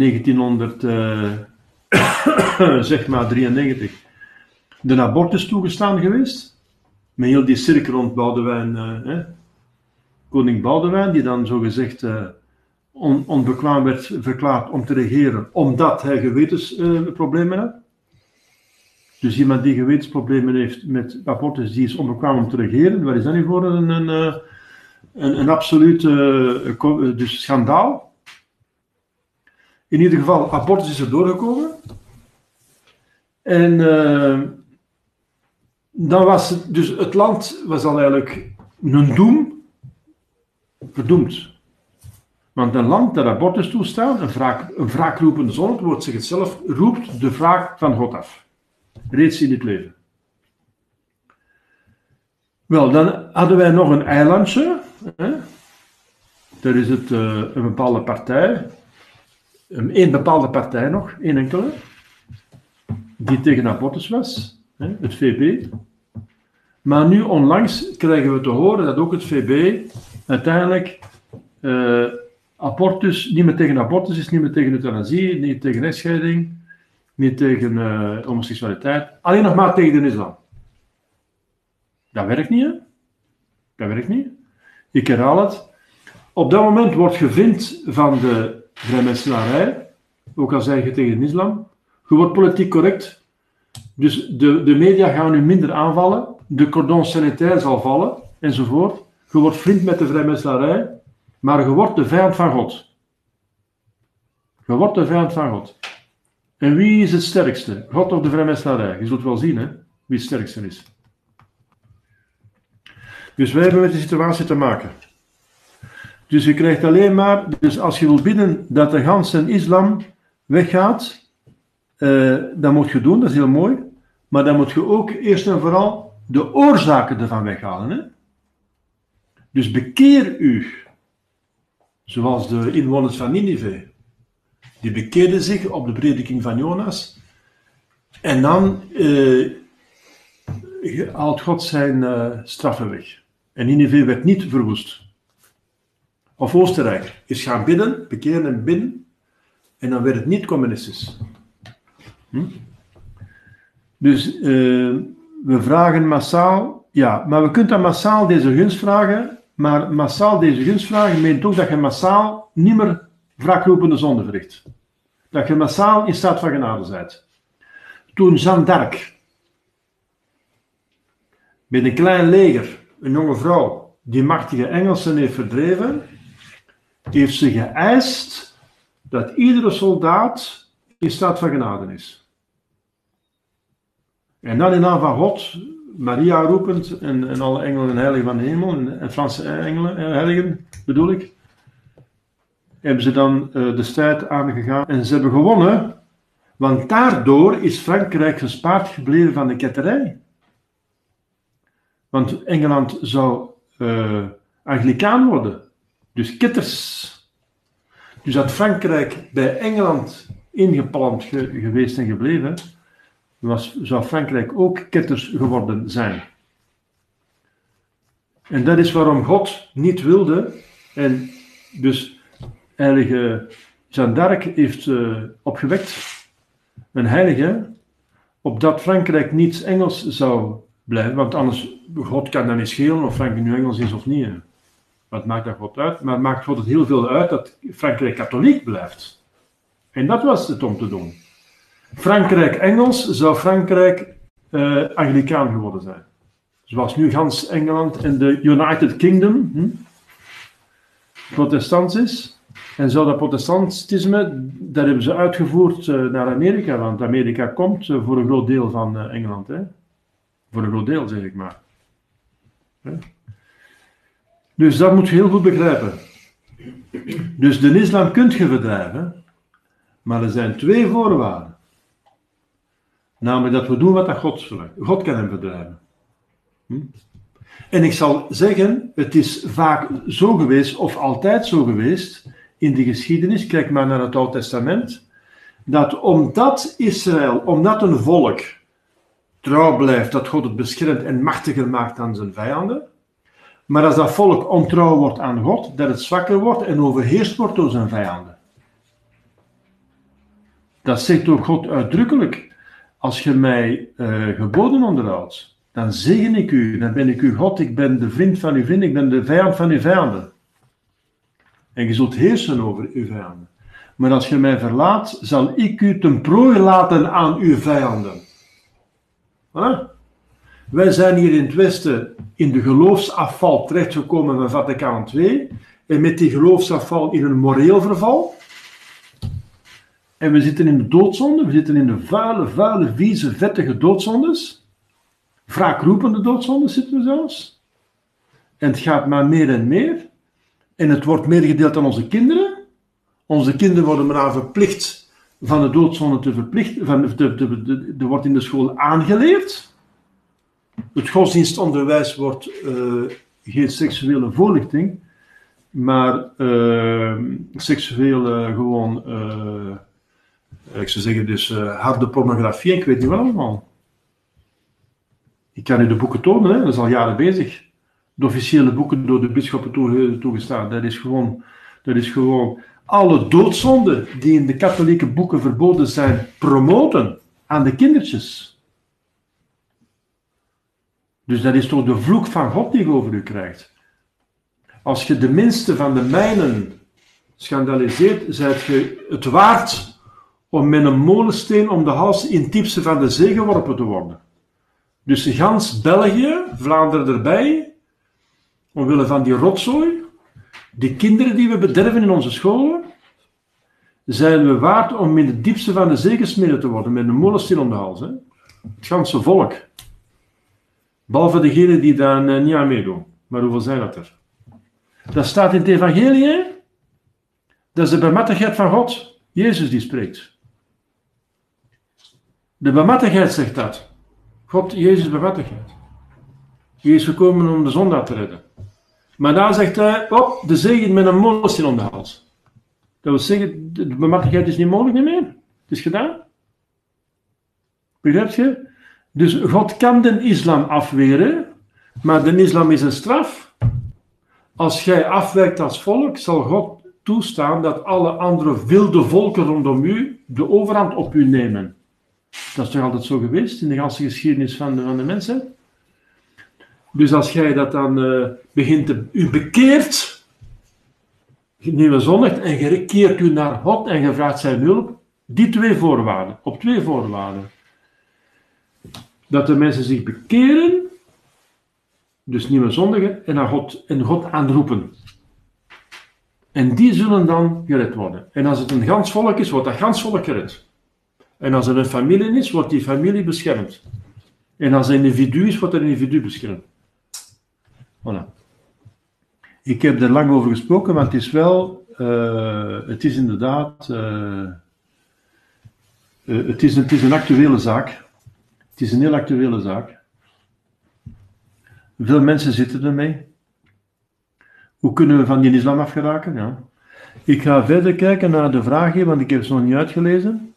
1993 de abortus toegestaan geweest. Met heel die cirkel rond Boudewijn, koning Boudewijn, die dan zogezegd onbekwaam werd verklaard om te regeren, omdat hij gewetensproblemen had. Dus iemand die gewetensproblemen heeft met abortus, die is onbekwaam om te regeren. Wat is dat nu voor een absoluut dus schandaal? In ieder geval, abortus is er doorgekomen. En dan was dus het land was al eigenlijk een doem verdoemd. Want een land dat abortus toestaat, een wraakroepende zon, het woord zegt het zelf, roept de wraak van God af. Reeds in dit leven. Wel, dan hadden wij nog een eilandje. Daar is het een bepaalde partij. Een bepaalde partij nog, één enkele. Die tegen abortus was. Het VB. Maar nu onlangs krijgen we te horen dat ook het VB uiteindelijk abortus, niet meer tegen abortus is, niet meer tegen euthanasie, niet tegen echtscheiding, niet tegen homoseksualiteit, alleen nog maar tegen de islam. Dat werkt niet, hè? Dat werkt niet. Ik herhaal het. Op dat moment wordt je vriend van de vrijmetselarij, ook al zeg je tegen de islam. Je wordt politiek correct. Dus de media gaan nu minder aanvallen. De cordon sanitaire zal vallen. enzovoort. Je wordt vriend met de vrijmetselarij, maar je wordt de vijand van God. Je wordt de vijand van God. En wie is het sterkste? God of de vrijmetselarij? Je zult wel zien, hè, wie het sterkste is. Dus wij hebben met die situatie te maken. Dus je krijgt alleen maar, dus als je wil bidden dat de ganse islam weggaat, dat moet je doen, dat is heel mooi. Maar dan moet je ook eerst en vooral de oorzaken ervan weghalen. Hè? Dus bekeer u, zoals de inwoners van Ninive. Die bekeerden zich op de prediking van Jonas. En dan haalt God zijn straffen weg. En Ninive werd niet verwoest. Of Oostenrijk is gaan bidden, bekeren en bidden. En dan werd het niet communistisch. Dus we vragen massaal, ja, maar we kunnen dan massaal deze gunst vragen, maar massaal deze gunst vragen meent ook dat je massaal niet meer wraakroepende zonde verricht. Dat je massaal in staat van genade bent. Toen Jeanne d'Arc met een klein leger, een jonge vrouw, die machtige Engelsen heeft verdreven, heeft ze geëist dat iedere soldaat in staat van genade is. En dan in naam van God, Maria roepend en alle engelen en heiligen van de hemel, en Franse engelen en heiligen bedoel ik, hebben ze dan de strijd aangegaan en ze hebben gewonnen, want daardoor is Frankrijk gespaard gebleven van de ketterij. Want Engeland zou Anglicaan worden, dus ketters. Dus had Frankrijk bij Engeland ingepalmd geweest en gebleven, zou Frankrijk ook ketters geworden zijn. En dat is waarom God niet wilde, en dus heilige Jeanne d'Arc heeft opgewekt, een heilige, opdat Frankrijk niet Engels zou blijven, want anders, God kan dat niet schelen of Frankrijk nu Engels is of niet. Wat maakt dat God uit? Maar maakt God het heel veel uit dat Frankrijk katholiek blijft. En dat was het om te doen. Frankrijk Engels, zou Frankrijk Anglicaan geworden zijn. Zoals nu gans Engeland en de United Kingdom protestants is. En zou dat protestantisme, dat hebben ze uitgevoerd naar Amerika, want Amerika komt voor een groot deel van Engeland. Hè? Voor een groot deel, zeg ik maar. Dus dat moet je heel goed begrijpen. Dus de islam kunt je verdrijven, maar er zijn twee voorwaarden. Namelijk dat we doen wat dat God verlangt. God kan hem verdrijven. En ik zal zeggen, het is vaak zo geweest, of altijd zo geweest, in de geschiedenis, kijk maar naar het Oude Testament, dat omdat Israël, omdat een volk trouw blijft, dat God het beschermt en machtiger maakt dan zijn vijanden, maar als dat volk ontrouw wordt aan God, dat het zwakker wordt en overheerst wordt door zijn vijanden. Dat zegt ook God uitdrukkelijk. Als je mij geboden onderhoudt, dan zegen ik u, dan ben ik uw God, ik ben de vriend van uw vriend, ik ben de vijand van uw vijanden. En je zult heersen over uw vijanden. Maar als je mij verlaat, zal ik u ten prooi laten aan uw vijanden. Huh? Wij zijn hier in het Westen in de geloofsafval terechtgekomen van Vaticaan II. En met die geloofsafval in een moreel verval. En we zitten in de doodzonde. We zitten in de vuile, vieze, vettige doodzondes. Wraakroepende doodzondes zitten we zelfs. En het gaat maar meer en meer. En het wordt medegedeeld aan onze kinderen. Onze kinderen worden maar verplicht van de doodzonde te verplichten. Er wordt in de school aangeleerd. Het godsdienstonderwijs wordt geen seksuele voorlichting, maar seksuele gewoon, ik zou zeggen dus harde pornografie, ik weet niet wat allemaal. Ik kan u de boeken tonen, hè? Dat is al jaren bezig. De officiële boeken door de bisschoppen toegestaan. Dat is gewoon alle doodzonden die in de katholieke boeken verboden zijn, promoten aan de kindertjes. Dus dat is toch de vloek van God die je over u krijgt. Als je de minste van de mijnen schandaliseert, zijt je het waard om met een molensteen om de hals in het diepste van de zee geworpen te worden. Dus gans België, Vlaanderen erbij, omwille van die rotzooi, die kinderen die we bederven in onze scholen, zijn we waard om in het diepste van de zee gesmeden te worden, met een molensteen om de hals. Hè? Het ganse volk. Behalve degenen die daar niet aan meedoen. Maar hoeveel zijn dat er? Dat staat in het evangelie, hè? Dat is de barmhartigheid van God. Jezus die spreekt. De barmhartigheid zegt dat. God, Jezus barmhartigheid. Hij is gekomen om de zondaar te redden. Maar daar zegt hij, op, de zegen met een molensteen om de hals. Dat wil zeggen, de barmhartigheid is niet mogelijk meer. Het is gedaan. Begrijp je? Dus God kan de islam afweren, maar de islam is een straf. Als jij afwijkt als volk, zal God toestaan dat alle andere wilde volken rondom u de overhand op u nemen. Dat is toch altijd zo geweest in de hele geschiedenis van de mensheid? Dus als jij dat dan begint te u bekeert, nieuwe zondigt en je keert u naar God en je vraagt zijn hulp, die twee voorwaarden, op twee voorwaarden. Dat de mensen zich bekeren, dus nieuwe zondigen, en God aanroepen. En die zullen dan gered worden. En als het een gans volk is, wordt dat gans volk gered. En als het een familie is, wordt die familie beschermd. En als het een individu is, wordt dat individu beschermd. Voilà. Ik heb er lang over gesproken, maar het is wel, het is inderdaad, het is een actuele zaak. Het is een heel actuele zaak. Veel mensen zitten ermee. Hoe kunnen we van die islam afgeraken? Ja. Ik ga verder kijken naar de vraag hier, want ik heb ze nog niet uitgelezen.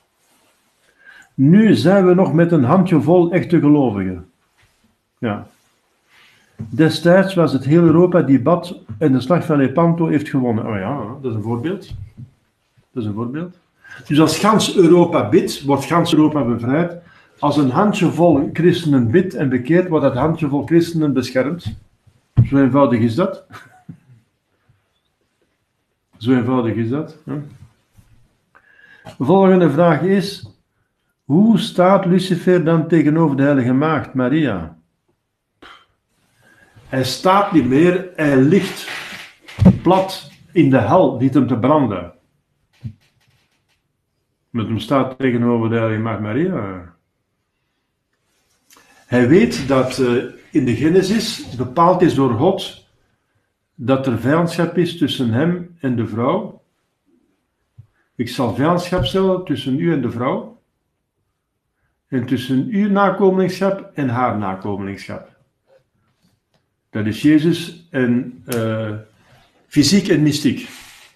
Nu zijn we nog met een handjevol echte gelovigen. Ja. Destijds was het heel Europa die bad en de slag van Lepanto heeft gewonnen. Oh ja, dat is een voorbeeld. Dat is een voorbeeld. Dus als gans Europa bidt, wordt gans Europa bevrijd. Als een handjevol christenen bidt en bekeert, wordt dat handjevol christenen beschermd. Zo eenvoudig is dat. Zo eenvoudig is dat. Ja. De volgende vraag is: hoe staat Lucifer dan tegenover de Heilige Maagd, Maria? Hij staat niet meer, hij ligt plat in de hel, niet hem te branden. Met hem staat tegenover de Heilige Maagd Maria. Hij weet dat in de Genesis bepaald is door God dat er vijandschap is tussen hem en de vrouw. Ik zal vijandschap stellen tussen u en de vrouw. En tussen uw nakomelingschap en haar nakomelingschap. Dat is Jezus en fysiek en mystiek.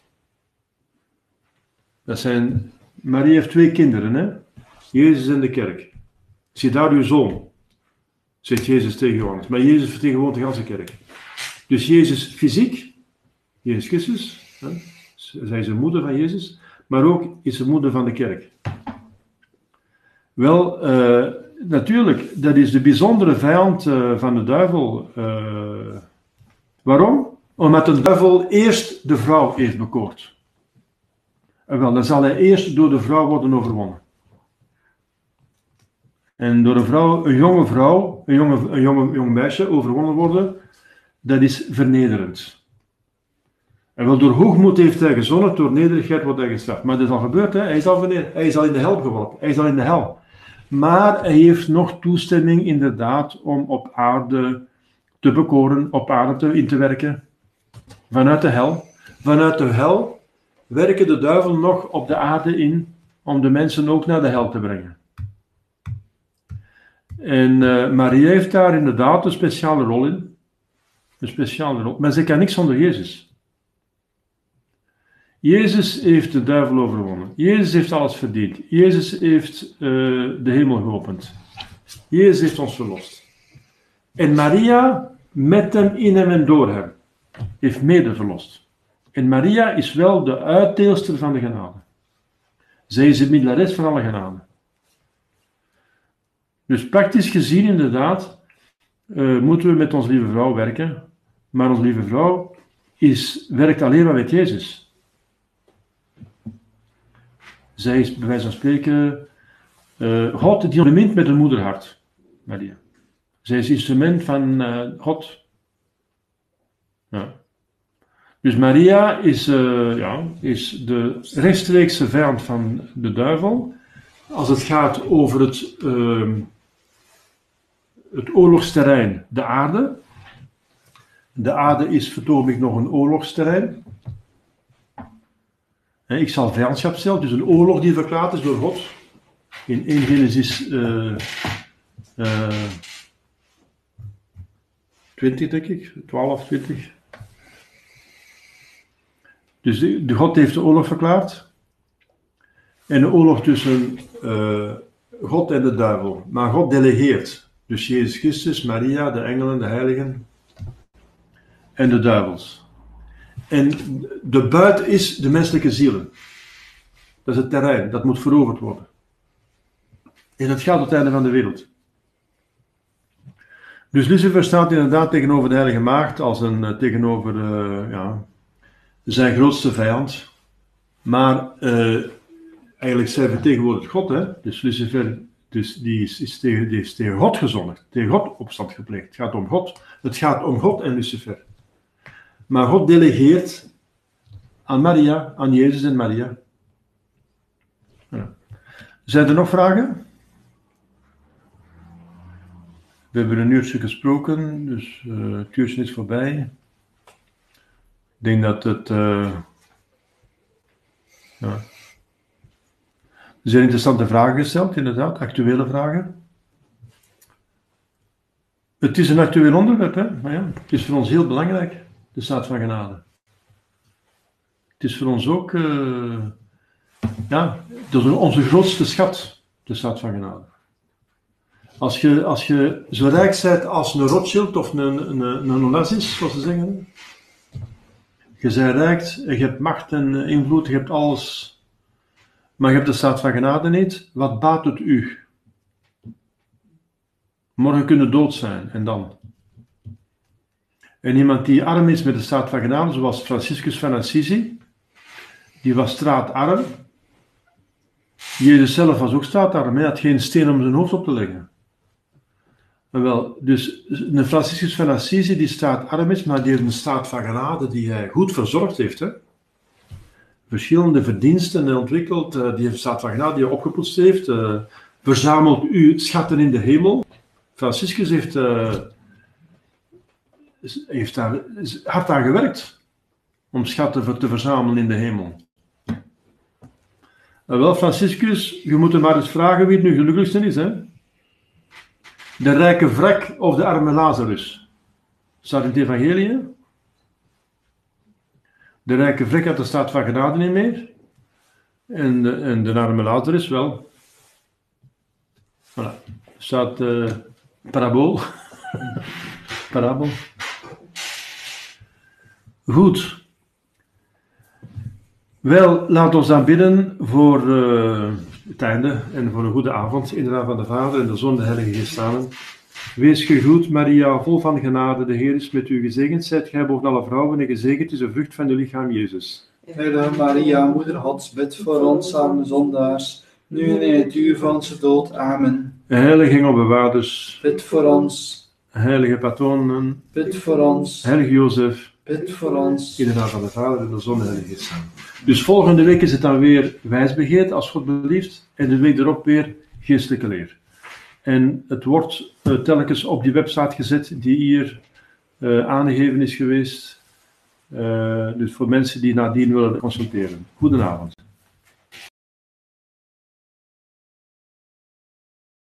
Dat zijn, Marie heeft 2 kinderen, hè? Jezus en de kerk. Zie daar uw zoon, zegt Jezus tegen Johannes. Maar Jezus vertegenwoordigt de hele kerk. Dus Jezus fysiek, Jezus Christus, hè? Zij is de moeder van Jezus, maar ook is de moeder van de kerk. Wel, natuurlijk, dat is de bijzondere vijand van de duivel. Waarom? Omdat de duivel eerst de vrouw heeft bekoord. En wel, dan zal hij eerst door de vrouw worden overwonnen. En door een jonge vrouw, een jong meisje overwonnen worden, dat is vernederend. En wel door hoogmoed heeft hij gezondigd, door nederigheid wordt hij gestraft. Maar dat is al gebeurd, hè? Hij is al in de hel geworpen, hij is al in de hel. Maar hij heeft nog toestemming inderdaad om op aarde te bekoren, op aarde in te werken. Vanuit de hel. Vanuit de hel werken de duivel nog op de aarde in om de mensen ook naar de hel te brengen. En Maria heeft daar inderdaad een speciale rol in. Een speciale rol. Maar ze kan niks zonder Jezus. Jezus heeft de duivel overwonnen. Jezus heeft alles verdiend. Jezus heeft de hemel geopend. Jezus heeft ons verlost. En Maria, met hem, in hem en door hem, heeft mede verlost. En Maria is wel de uitdeelster van de genade. Zij is de middelares van alle genade. Dus praktisch gezien inderdaad, moeten we met onze lieve vrouw werken. Maar onze lieve vrouw werkt alleen maar met Jezus. Zij is bij wijze van spreken God die bemint met een moederhart, Maria. Zij is instrument van God. Ja. Dus Maria is de rechtstreekse vijand van de duivel. Als het gaat over het oorlogsterrein, de aarde. De aarde is vertoonlijk nog een oorlogsterrein. Ik zal vijandschap stellen, dus een oorlog die verklaard is door God. In 1 Genesis 20, denk ik, 12, 20. Dus de God heeft de oorlog verklaard. En de oorlog tussen God en de duivel. Maar God delegeert. Dus Jezus Christus, Maria, de engelen, de heiligen en de duivels. En de buit is de menselijke zielen. Dat is het terrein, dat moet veroverd worden. En dat gaat tot het einde van de wereld. Dus Lucifer staat inderdaad tegenover de Heilige Maagd als tegenover zijn grootste vijand. Maar eigenlijk zij vertegenwoordigt God, hè? Dus Lucifer die is tegen God gezondigd, tegen God opstand gepleegd. Het gaat om God. Het gaat om God en Lucifer. Maar God delegeert aan Maria, aan Jezus en Maria. Ja. Zijn er nog vragen? We hebben een uurtje gesproken, dus het uurtje is voorbij. Ik denk dat het... Er zijn interessante vragen gesteld, inderdaad, actuele vragen. Het is een actueel onderwerp, hè? Maar ja, het is voor ons heel belangrijk, de staat van genade. Het is voor ons ook, dat is onze grootste schat, de staat van genade. Als je zo rijk bent als een Rothschild of een Onassis, zoals ze zeggen. Je bent rijk, je hebt macht en invloed, je hebt alles. Maar je hebt de staat van genade niet. Wat baat het u? Morgen kunnen dood zijn, en dan? En iemand die arm is met de staat van genade, zoals Franciscus van Assisi, die was straatarm. Jezus zelf was ook straatarm, hij had geen steen om zijn hoofd op te leggen. Wel, dus een Franciscus van Assisi die straatarm is, maar die heeft een staat van genade die hij goed verzorgd heeft. Hè? Verschillende verdiensten ontwikkeld, die heeft staat van genade die hij opgepoetst heeft. Verzamelt u schatten in de hemel. Franciscus heeft daar hard aan gewerkt om schatten te verzamelen in de hemel. Wel, Franciscus, je moet hem maar eens vragen wie het nu gelukkigste is, hè? De rijke vrek of de arme Lazarus? Staat in het evangelie. De rijke vrek had de staat van genade niet meer. En de arme Lazarus wel. Voilà. Staat parabool. Parabel. Goed. Wel, laat ons dan bidden voor het einde en voor een goede avond. In de naam van de Vader en de Zoon en de Heilige Geest samen. Wees gegroet, Maria, vol van genade. De Heer is met u. Gezegend zijt gij boven alle vrouwen en gezegend is de vrucht van uw lichaam, Jezus. Heilige Maria, moeder Gods, bid voor ons arme zondaars, nu en in het uur van onze dood. Amen. Heilige engelbewaarders, bid voor ons. Heilige patronen, bid voor ons. Heilige Jozef, bid voor ons. In de naam van de Vader en de Zoon en de Heilige Geest samen. Dus volgende week is het dan weer wijsbegeerd, als God belieft, en de week erop weer geestelijke leer. En het wordt telkens op die website gezet die hier aangegeven is geweest. Dus voor mensen die nadien willen consulteren. Goedenavond.